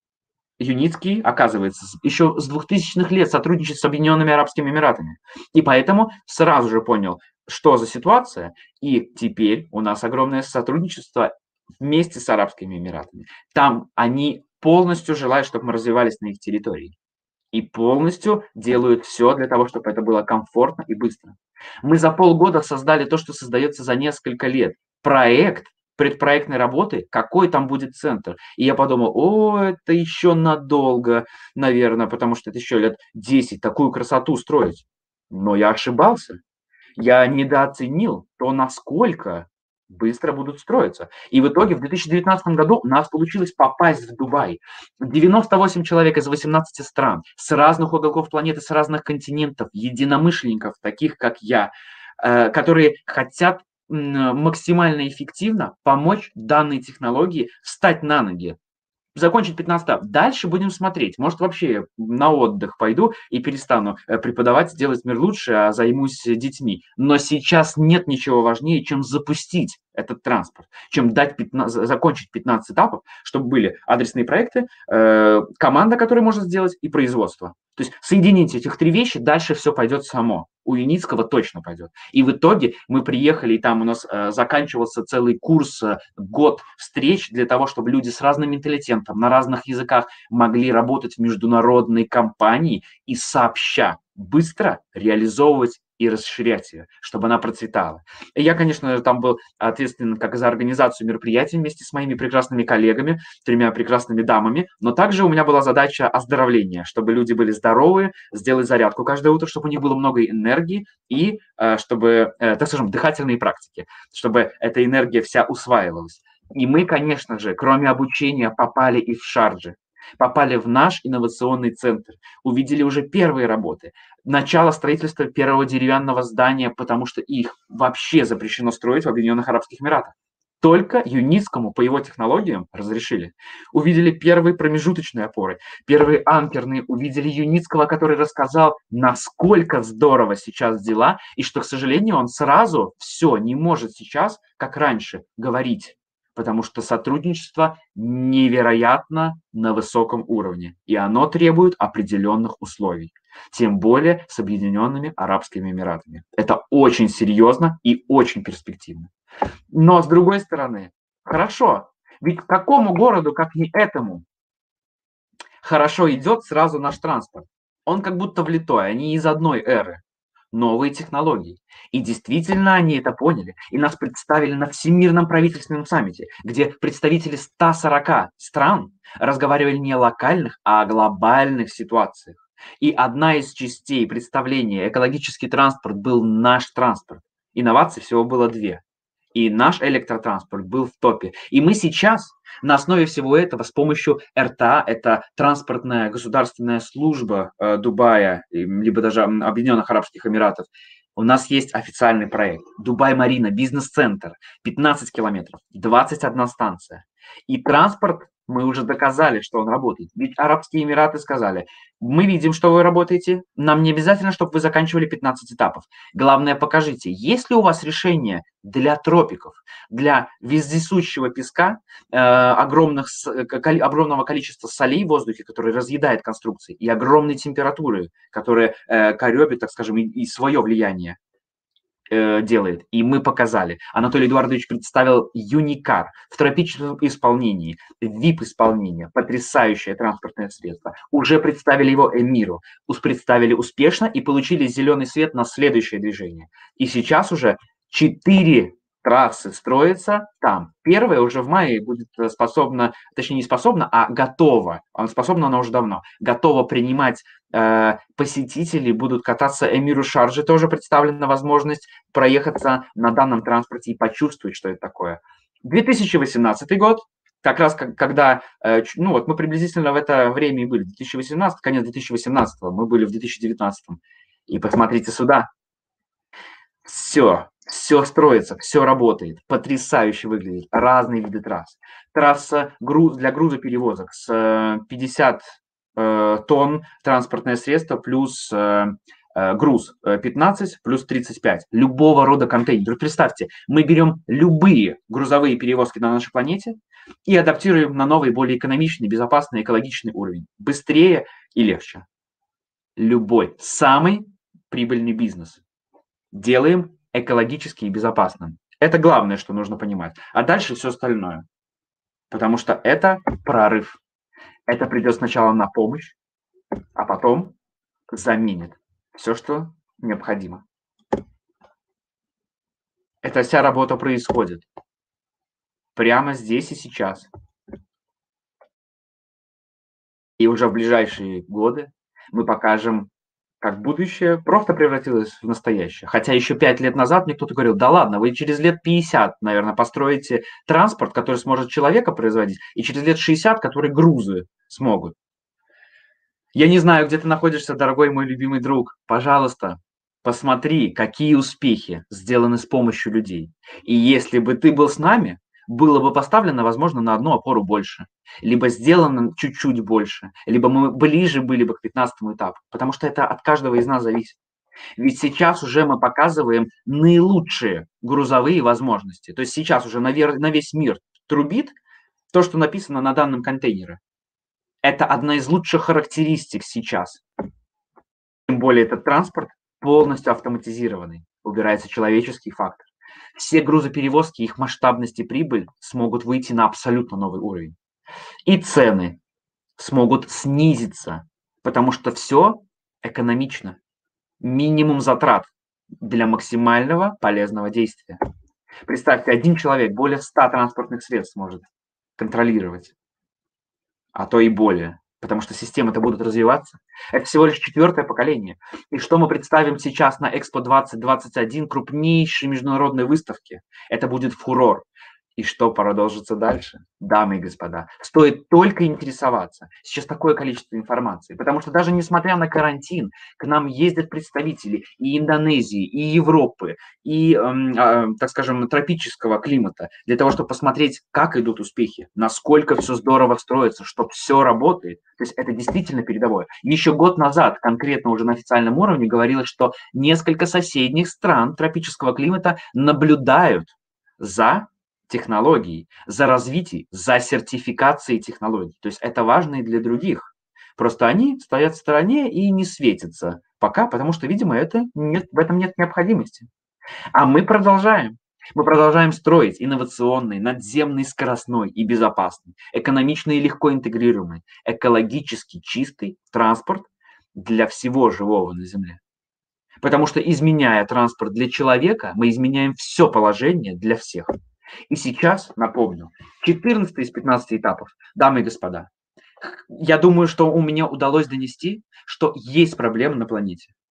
Speaker 1: Юницкий, оказывается, еще с двухтысячных лет сотрудничает с Объединенными Арабскими Эмиратами. И поэтому сразу же понял, что за ситуация. И теперь у нас огромное сотрудничество вместе с Арабскими Эмиратами. Там они полностью желают, чтобы мы развивались на их территории. И полностью делают все для того, чтобы это было комфортно и быстро. Мы за полгода создали то, что создается за несколько лет. Проект предпроектной работы, какой там будет центр. И я подумал, о, это еще надолго, наверное, потому что это еще лет десять такую красоту строить. Но я ошибался. Я недооценил то, насколько быстро будут строиться. И в итоге в две тысячи девятнадцатом году у нас получилось попасть в Дубай. девяносто восемь человек из восемнадцати стран, с разных уголков планеты, с разных континентов, единомышленников, таких как я, которые хотят максимально эффективно помочь данной технологии встать на ноги. Закончить пятнадцать этап. Дальше будем смотреть. Может, вообще на отдых пойду и перестану преподавать, делать мир лучше, а займусь детьми. Но сейчас нет ничего важнее, чем запустить этот транспорт, чем дать пятнадцать, закончить пятнадцать этапов, чтобы были адресные проекты, э, команда, которая может сделать, и производство. То есть соедините этих три вещи, дальше все пойдет само. У Юницкого точно пойдет. И в итоге мы приехали, и там у нас э, заканчивался целый курс, э, год встреч для того, чтобы люди с разным менталитетом, на разных языках могли работать в международной компании и сообща быстро реализовывать и расширять ее, чтобы она процветала. И я, конечно, там был ответственен как за организацию мероприятий вместе с моими прекрасными коллегами, тремя прекрасными дамами, но также у меня была задача оздоровления, чтобы люди были здоровы, сделать зарядку каждое утро, чтобы у них было много энергии и чтобы, так скажем, дыхательные практики, чтобы эта энергия вся усваивалась. И мы, конечно же, кроме обучения, попали и в Шарджи, попали в наш инновационный центр, увидели уже первые работы, начало строительства первого деревянного здания, потому что их вообще запрещено строить в Объединенных Арабских Эмиратах. Только Юницкому по его технологиям разрешили. Увидели первые промежуточные опоры, первые анкерные, увидели Юницкого, который рассказал, насколько здорово сейчас дела, и что, к сожалению, он сразу все не может сейчас, как раньше, говорить. Потому что сотрудничество невероятно на высоком уровне, и оно требует определенных условий, тем более с Объединенными Арабскими Эмиратами. Это очень серьезно и очень перспективно. Но с другой стороны, хорошо, ведь какому городу, как не этому, хорошо идет сразу наш транспорт? Он как будто влитой, они из одной эры. Новые технологии. И действительно они это поняли. И нас представили на Всемирном правительственном саммите, где представители ста сорока стран разговаривали не о локальных, а о глобальных ситуациях. И одна из частей представления экологический транспорт был наш транспорт. Инноваций всего было две. И наш электротранспорт был в топе. И мы сейчас на основе всего этого с помощью эр тэ а, это транспортная государственная служба э, Дубая, либо даже Объединенных Арабских Эмиратов, у нас есть официальный проект. Дубай-Марина, бизнес-центр, пятнадцать километров, двадцать одна станция. И транспорт, мы уже доказали, что он работает. Ведь Арабские Эмираты сказали, мы видим, что вы работаете, нам не обязательно, чтобы вы заканчивали пятнадцать этапов. Главное, покажите, есть ли у вас решение для тропиков, для вездесущего песка, э, огромных, коли, огромного количества солей в воздухе, который разъедает конструкции, и огромной температуры, которая э, корёбит, так скажем, и, и свое влияние э, делает. И мы показали. Анатолий Эдуардович представил Юникар в тропическом исполнении, ви ай пи-исполнение, потрясающее транспортное средство. Уже представили его Эмиру, представили успешно и получили зеленый свет на следующее движение. И сейчас уже четыре трассы строятся там. Первая уже в мае будет способна, точнее не способна, а готова. Она способна, она уже давно. Готова принимать э, посетителей, будут кататься Эмиру Шарджи. Тоже представлена возможность проехаться на данном транспорте и почувствовать, что это такое. две тысячи восемнадцатый год. Как раз как, когда, э, ну вот мы приблизительно в это время и были. две тысячи восемнадцатый, конец две тысячи восемнадцатого, мы были в две тысячи девятнадцатом. И посмотрите сюда. Все. Все строится, все работает, потрясающе выглядит, разные виды трасс. Трасса груз, для грузоперевозок с пятьдесят э, тонн транспортное средство плюс э, э, груз пятнадцать плюс тридцать пять. Любого рода контейнеры. Представьте, мы берем любые грузовые перевозки на нашей планете и адаптируем на новый, более экономичный, безопасный, экологичный уровень. Быстрее и легче. Любой, самый прибыльный бизнес. Делаем экологически и безопасным. Это главное, что нужно понимать. А дальше все остальное. Потому что это прорыв. Это придет сначала на помощь, а потом заменит все, что необходимо. Эта вся работа происходит прямо здесь и сейчас. И уже в ближайшие годы мы покажем, как будущее просто превратилось в настоящее. Хотя еще пять лет назад мне кто-то говорил, да ладно, вы через лет пятьдесят, наверное, построите транспорт, который сможет человека производить, и через лет шестьдесят, который грузы смогут. Я не знаю, где ты находишься, дорогой мой любимый друг. Пожалуйста, посмотри, какие успехи сделаны с помощью людей. И если бы ты был с нами, было бы поставлено, возможно, на одну опору больше, либо сделано чуть-чуть больше, либо мы ближе были бы к пятнадцатому этапу, потому что это от каждого из нас зависит. Ведь сейчас уже мы показываем наилучшие грузовые возможности. То есть сейчас уже на весь мир трубит то, что написано на данном контейнере. Это одна из лучших характеристик сейчас. Тем более этот транспорт полностью автоматизированный, убирается человеческий фактор. Все грузоперевозки, их масштабность и прибыль смогут выйти на абсолютно новый уровень. И цены смогут снизиться, потому что все экономично. Минимум затрат для максимального полезного действия. Представьте, один человек более ста транспортных средств может контролировать, а то и более. Потому что системы-то будут развиваться. Это всего лишь четвертое поколение. И что мы представим сейчас на Экспо двадцать двадцать один, крупнейшей международной выставке? Это будет фурор. И что продолжится дальше? Дамы и господа, стоит только интересоваться. Сейчас такое количество информации. Потому что даже несмотря на карантин, к нам ездят представители и Индонезии, и Европы, и, э, так скажем, тропического климата, для того, чтобы посмотреть, как идут успехи, насколько все здорово строится, что все работает. То есть это действительно передовое. Еще год назад, конкретно уже на официальном уровне, говорилось, что несколько соседних стран тропического климата наблюдают за технологий, за развитие, за сертификацией технологий. То есть это важно и для других. Просто они стоят в стороне и не светятся пока, потому что, видимо, это нет, в этом нет необходимости. А мы продолжаем. Мы продолжаем строить инновационный, надземный, скоростной и безопасный, экономичный и легко интегрируемый, экологически чистый транспорт для всего живого на Земле. Потому что, изменяя транспорт для человека, мы изменяем все положение для всех. И сейчас, напомню, четырнадцатый из пятнадцати этапов. Дамы и господа, я думаю, что у меня удалось донести, что есть проблемы на планете.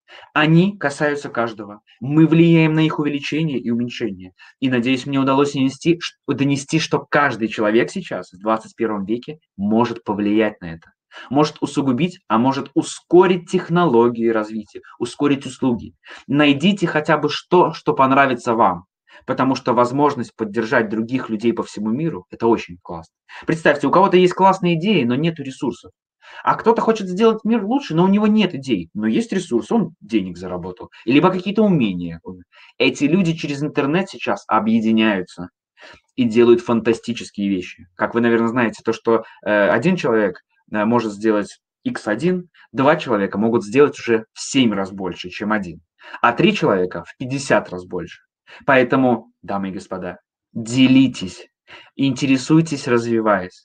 Speaker 1: Они касаются каждого. Мы влияем на их увеличение и уменьшение. И, надеюсь, мне удалось донести, ш- донести, что каждый человек сейчас, в двадцать первом веке, может повлиять на это. Может усугубить, а может ускорить технологии развития, ускорить услуги. Найдите хотя бы что, что понравится вам. Потому что возможность поддержать других людей по всему миру – это очень классно. Представьте, у кого-то есть классные идеи, но нет ресурсов. А кто-то хочет сделать мир лучше, но у него нет идей, но есть ресурс, он денег заработал, либо какие-то умения. Эти люди через интернет сейчас объединяются и делают фантастические вещи. Как вы, наверное, знаете, то, что э, один человек э, может сделать икс один, два человека могут сделать уже в семь раз больше, чем один, а три человека в пятьдесят раз больше. Поэтому, дамы и господа, делитесь, интересуйтесь, развиваясь.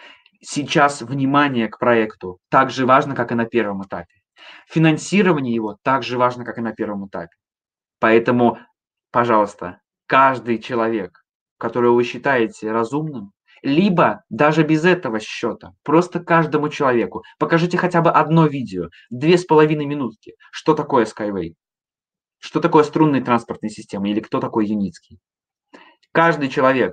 Speaker 1: Сейчас внимание к проекту так же важно, как и на первом этапе. Финансирование его так же важно, как и на первом этапе. Поэтому, пожалуйста, каждый человек, которого вы считаете разумным, либо даже без этого счета, просто каждому человеку покажите хотя бы одно видео, две с половиной минутки, что такое Skyway, что такое струнные транспортные системы или кто такой Юницкий. Каждый человек,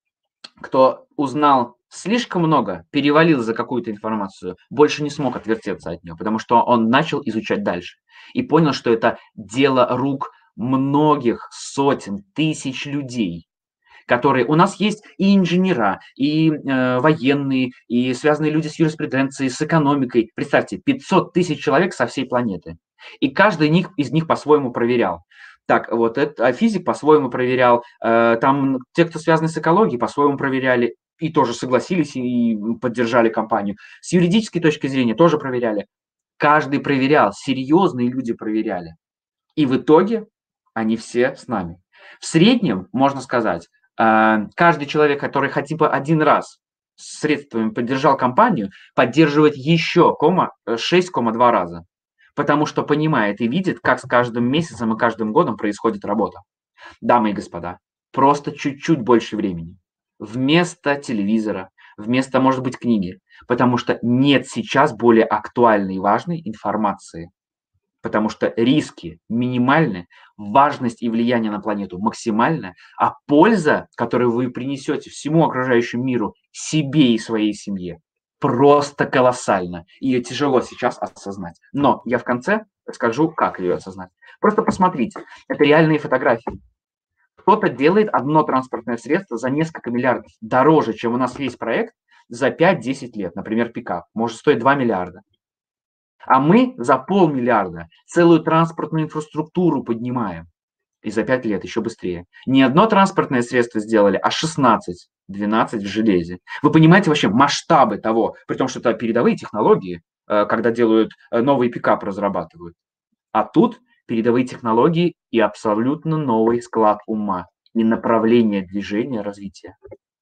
Speaker 1: кто узнал слишком много, перевалил за какую-то информацию, больше не смог отвертеться от нее, потому что он начал изучать дальше и понял, что это дело рук многих сотен, тысяч людей, которые... У нас есть и инженера, и э, военные, и связанные люди с юриспруденцией, с экономикой. Представьте, пятьсот тысяч человек со всей планеты. И каждый них, из них по-своему проверял. Так, вот это, а физик по-своему проверял, э, там те, кто связаны с экологией, по-своему проверяли и тоже согласились и поддержали компанию. С юридической точки зрения тоже проверяли. Каждый проверял, серьезные люди проверяли. И в итоге они все с нами. В среднем, можно сказать, э, каждый человек, который хотя бы один раз средствами поддержал компанию, поддерживает еще шесть целых два раза. Потому что понимает и видит, как с каждым месяцем и каждым годом происходит работа. Дамы и господа, просто чуть-чуть больше времени. Вместо телевизора, вместо, может быть, книги. Потому что нет сейчас более актуальной и важной информации. Потому что риски минимальны, важность и влияние на планету максимальны, а польза, которую вы принесете всему окружающему миру, себе и своей семье, просто колоссальна. Ее тяжело сейчас осознать. Но я в конце скажу, как ее осознать. Просто посмотрите, это реальные фотографии. Кто-то делает одно транспортное средство за несколько миллиардов, дороже, чем у нас весь проект, за пять-десять лет. Например, пикап может стоить два миллиарда. А мы за полмиллиарда целую транспортную инфраструктуру поднимаем. И за пять лет еще быстрее. Не одно транспортное средство сделали, а шестнадцать, двенадцать в железе. Вы понимаете вообще масштабы того, при том, что это передовые технологии, когда делают новый пикап, разрабатывают. А тут передовые технологии и абсолютно новый склад ума и направление движения, развития.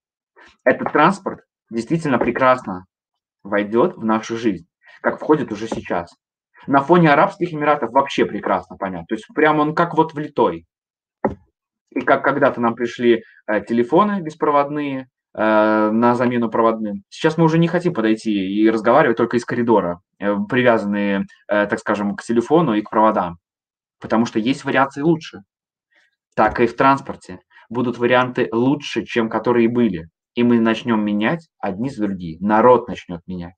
Speaker 1: Этот транспорт действительно прекрасно войдет в нашу жизнь, как входит уже сейчас. На фоне Арабских Эмиратов вообще прекрасно понятно. То есть прям он как вот влитой. И как когда-то нам пришли э, телефоны беспроводные э, на замену проводным. Сейчас мы уже не хотим подойти и разговаривать только из коридора, э, привязанные, э, так скажем, к телефону и к проводам. Потому что есть вариации лучше. Так и в транспорте. Будут варианты лучше, чем которые были. И мы начнем менять одни с другими. Народ начнет менять.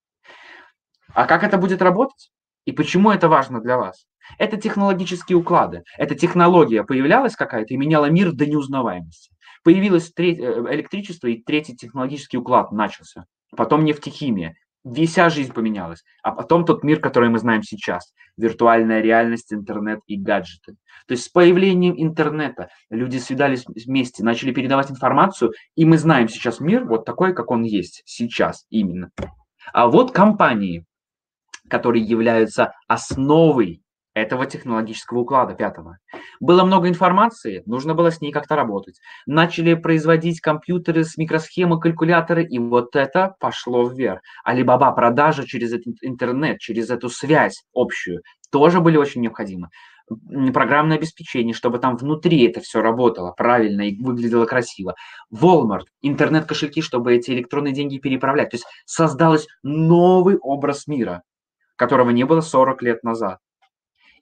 Speaker 1: А как это будет работать? И почему это важно для вас? Это технологические уклады. Эта технология появлялась какая-то и меняла мир до неузнаваемости. Появилось электричество, и третий технологический уклад начался. Потом нефтехимия. Вся жизнь поменялась. А потом тот мир, который мы знаем сейчас. Виртуальная реальность, интернет и гаджеты. То есть с появлением интернета люди свидались вместе, начали передавать информацию, и мы знаем сейчас мир вот такой, как он есть сейчас именно. А вот компании, которые являются основой этого технологического уклада пятого. Было много информации, нужно было с ней как-то работать. Начали производить компьютеры с микросхемы, калькуляторы, и вот это пошло вверх. Алибаба, продажи через интернет, через эту связь общую, тоже были очень необходимы. Программное обеспечение, чтобы там внутри это все работало правильно и выглядело красиво. Walmart, интернет-кошельки, чтобы эти электронные деньги переправлять. То есть создался новый образ мира, которого не было сорок лет назад.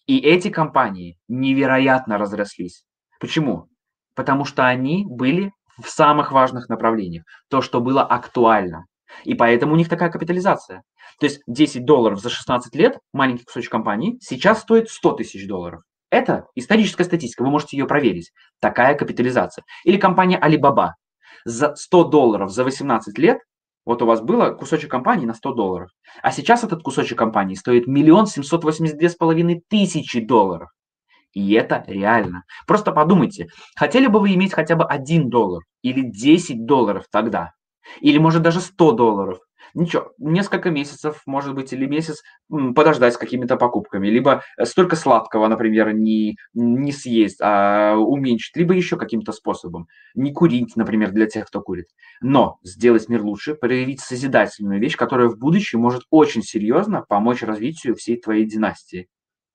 Speaker 1: И эти компании невероятно разрослись. Почему? Потому что они были в самых важных направлениях, то, что было актуально. И поэтому у них такая капитализация. То есть десять долларов за шестнадцать лет маленький кусочек компании сейчас стоит сто тысяч долларов. Это историческая статистика, вы можете ее проверить. Такая капитализация. Или компания Alibaba. За сто долларов за восемнадцать лет, вот у вас было кусочек компании на сто долларов, а сейчас этот кусочек компании стоит миллион семьсот восемьдесят две с половиной тысячи долларов. И это реально. Просто подумайте, хотели бы вы иметь хотя бы один доллар или десять долларов тогда? Или может даже сто долларов? Ничего, несколько месяцев, может быть, или месяц подождать с какими-то покупками. Либо столько сладкого, например, не, не съесть, а уменьшить. Либо еще каким-то способом. Не курить, например, для тех, кто курит. Но сделать мир лучше, проявить созидательную вещь, которая в будущем может очень серьезно помочь развитию всей твоей династии.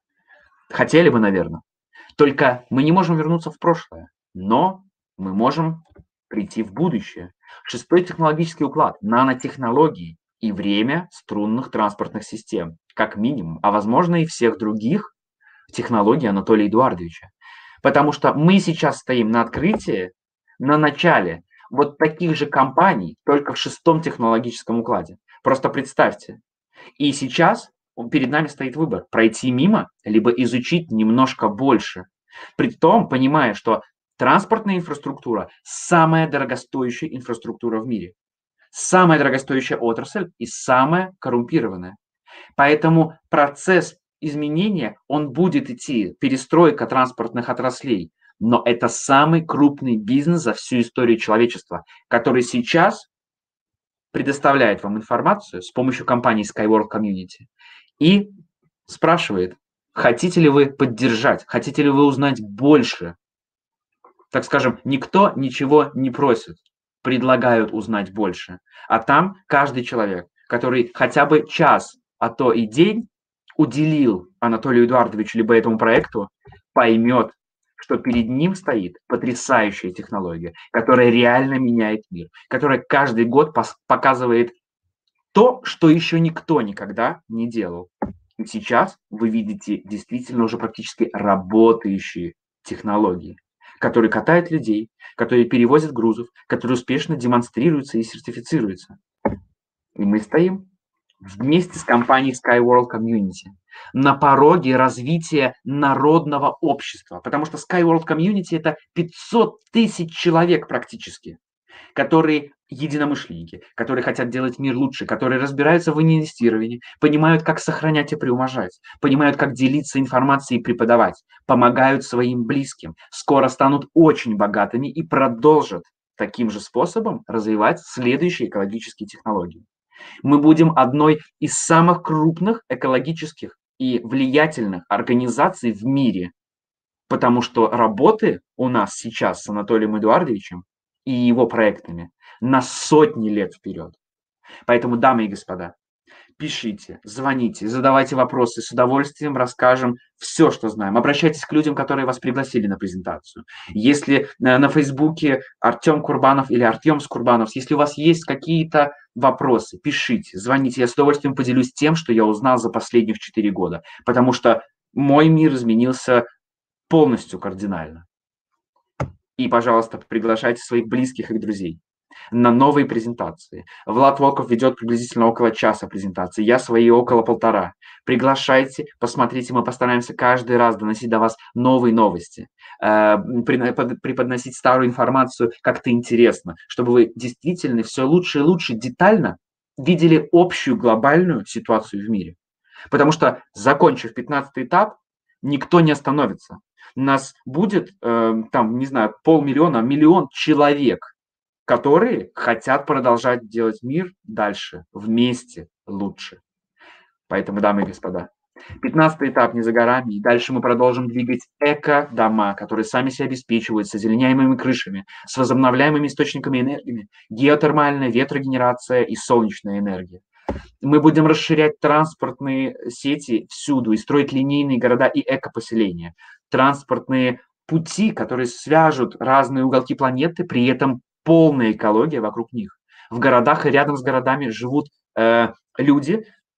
Speaker 1: Хотели бы, наверное. Только мы не можем вернуться в прошлое, но мы можем прийти в будущее. Шестой технологический уклад, нанотехнологии и время струнных транспортных систем, как минимум, а возможно и всех других технологий Анатолия Эдуардовича. Потому что мы сейчас стоим на открытии, на начале вот таких же компаний, только в шестом технологическом укладе. Просто представьте. И сейчас перед нами стоит выбор: пройти мимо, либо изучить немножко больше. Притом, понимая, что транспортная инфраструктура – самая дорогостоящая инфраструктура в мире. Самая дорогостоящая отрасль и самая коррумпированная. Поэтому процесс изменения, он будет идти, перестройка транспортных отраслей. Но это самый крупный бизнес за всю историю человечества, который сейчас предоставляет вам информацию с помощью компании SkyWorld Community и спрашивает, хотите ли вы поддержать, хотите ли вы узнать больше. Так скажем, никто ничего не просит, предлагают узнать больше. А там каждый человек, который хотя бы час, а то и день уделил Анатолию Эдуардовичу либо этому проекту, поймет, что перед ним стоит потрясающая технология, которая реально меняет мир, которая каждый год показывает то, что еще никто никогда не делал. И сейчас вы видите действительно уже практически работающие технологии, которые катают людей, которые перевозят грузов, которые успешно демонстрируются и сертифицируются. И мы стоим вместе с компанией SkyWorld Community на пороге развития народного общества, потому что SkyWorld Community – это пятьсот тысяч человек практически, которые единомышленники, которые хотят делать мир лучше, которые разбираются в инвестировании, понимают, как сохранять и приумножать, понимают, как делиться информацией и преподавать, помогают своим близким, скоро станут очень богатыми и продолжат таким же способом развивать следующие экологические технологии. Мы будем одной из самых крупных экологических и влиятельных организаций в мире, потому что работы у нас сейчас с Анатолием Эдуардовичем и его проектами на сотни лет вперед. Поэтому, дамы и господа, пишите, звоните, задавайте вопросы, с удовольствием расскажем все, что знаем. Обращайтесь к людям, которые вас пригласили на презентацию. Если на Фейсбуке Артем Курбанов или Артем Скурбанов, если у вас есть какие-то вопросы, пишите, звоните. Я с удовольствием поделюсь тем, что я узнал за последних четыре года, потому что мой мир изменился полностью кардинально. И, пожалуйста, приглашайте своих близких и друзей на новые презентации. Влад Волков ведет приблизительно около часа презентации, я свои около полтора. Приглашайте, посмотрите, мы постараемся каждый раз доносить до вас новые новости, преподносить старую информацию как-то интересно, чтобы вы действительно все лучше и лучше детально видели общую глобальную ситуацию в мире. Потому что, закончив пятнадцатый этап, никто не остановится. У нас будет, э, там, не знаю, полмиллиона, миллион человек, которые хотят продолжать делать мир дальше, вместе лучше. Поэтому, дамы и господа, пятнадцатый этап не за горами, и дальше мы продолжим двигать эко-дома, которые сами себя обеспечивают с озеленяемыми крышами, с возобновляемыми источниками энергии, геотермальная, ветрогенерация и солнечная энергия. Мы будем расширять транспортные сети всюду и строить линейные города и экопоселения, транспортные пути, которые свяжут разные уголки планеты, при этом полная экология вокруг них. В городах и рядом с городами живут э, люди,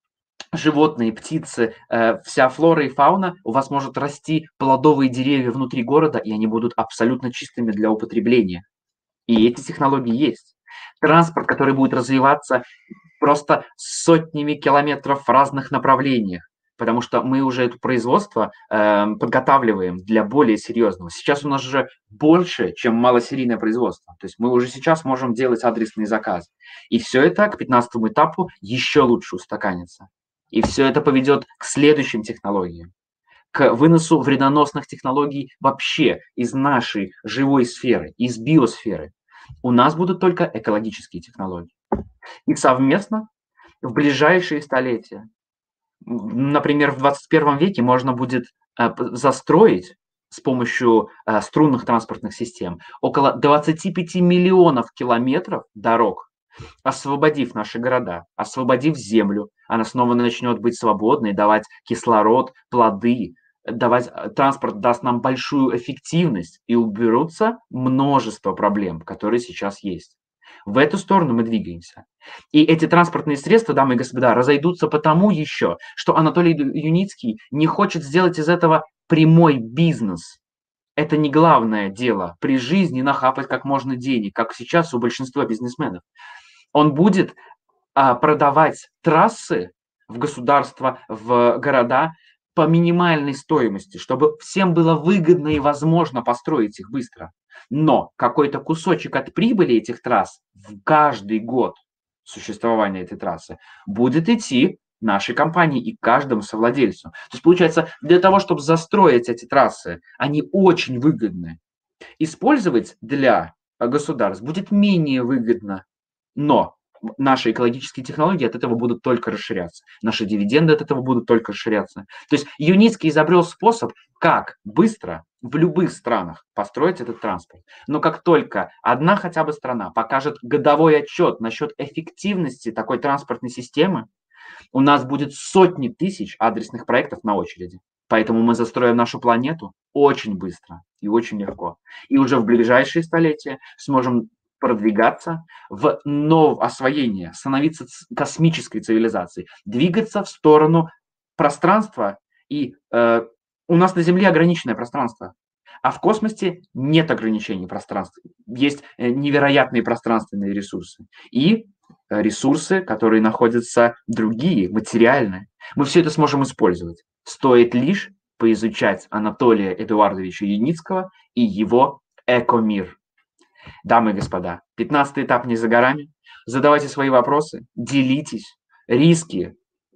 Speaker 1: животные, птицы, э, вся флора и фауна, у вас может расти плодовые деревья внутри города, и они будут абсолютно чистыми для употребления. И эти технологии есть. Транспорт, который будет развиваться просто сотнями километров в разных направлениях, потому что мы уже это производство э, подготавливаем для более серьезного. Сейчас у нас же больше, чем малосерийное производство. То есть мы уже сейчас можем делать адресные заказы. И все это к пятнадцатому этапу еще лучше устаканится. И все это поведет к следующим технологиям, к выносу вредоносных технологий вообще из нашей живой сферы, из биосферы. У нас будут только экологические технологии. И совместно в ближайшие столетия, например, в двадцать первом веке можно будет э, застроить с помощью э, струнных транспортных систем около двадцати пяти миллионов километров дорог, освободив наши города, освободив землю. Она снова начнет быть свободной, давать кислород, плоды, давать транспорт даст нам большую эффективность, и уберутся множество проблем, которые сейчас есть. В эту сторону мы двигаемся. И эти транспортные средства, дамы и господа, разойдутся потому еще, что Анатолий Юницкий не хочет сделать из этого прямой бизнес. Это не главное дело при жизни нахапать как можно денег, как сейчас у большинства бизнесменов. Он будет а, продавать трассы в государства, в города по минимальной стоимости, чтобы всем было выгодно и возможно построить их быстро. Но какой-то кусочек от прибыли этих трасс в каждый год существования этой трассы будет идти нашей компании и каждому совладельцу. То есть получается, для того, чтобы застроить эти трассы, они очень выгодны. Использовать для государств будет менее выгодно, но наши экологические технологии от этого будут только расширяться. Наши дивиденды от этого будут только расширяться. То есть Юницкий изобрел способ, как быстро в любых странах построить этот транспорт. Но как только одна хотя бы страна покажет годовой отчет насчет эффективности такой транспортной системы, у нас будет сотни тысяч адресных проектов на очереди. Поэтому мы застроим нашу планету очень быстро и очень легко. И уже в ближайшие столетия сможем продвигаться в новое освоение, становиться космической цивилизацией, двигаться в сторону пространства. И э, у нас на Земле ограниченное пространство, а в космосе нет ограничений пространства. Есть невероятные пространственные ресурсы. И ресурсы, которые находятся другие, материальные. Мы все это сможем использовать. Стоит лишь поизучать Анатолия Эдуардовича Юницкого и его экомир. Дамы и господа, пятнадцатый этап не за горами. Задавайте свои вопросы, делитесь. Риски,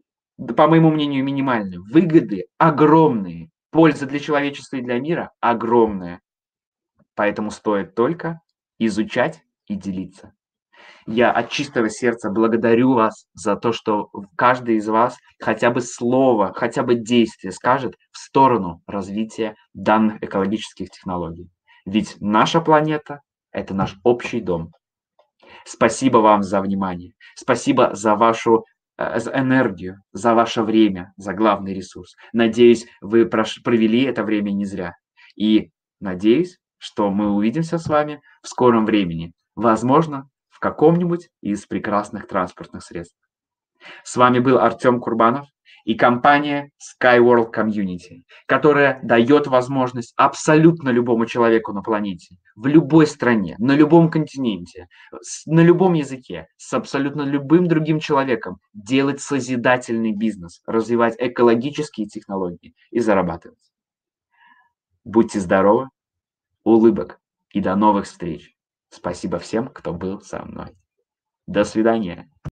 Speaker 1: по моему мнению, минимальны. Выгоды огромные. Польза для человечества и для мира огромная. Поэтому стоит только изучать и делиться. Я от чистого сердца благодарю вас за то, что каждый из вас хотя бы слово, хотя бы действие скажет в сторону развития данных экологических технологий. Ведь наша планета – это наш общий дом. Спасибо вам за внимание. Спасибо за вашу э, за энергию, за ваше время, за главный ресурс. Надеюсь, вы провели это время не зря. И надеюсь, что мы увидимся с вами в скором времени. Возможно, в каком-нибудь из прекрасных транспортных средств. С вами был Артем Курбанов и компания Skyworld Community, которая дает возможность абсолютно любому человеку на планете, в любой стране, на любом континенте, на любом языке, с абсолютно любым другим человеком делать созидательный бизнес, развивать экологические технологии и зарабатывать. Будьте здоровы, улыбок и до новых встреч. Спасибо всем, кто был со мной. До свидания.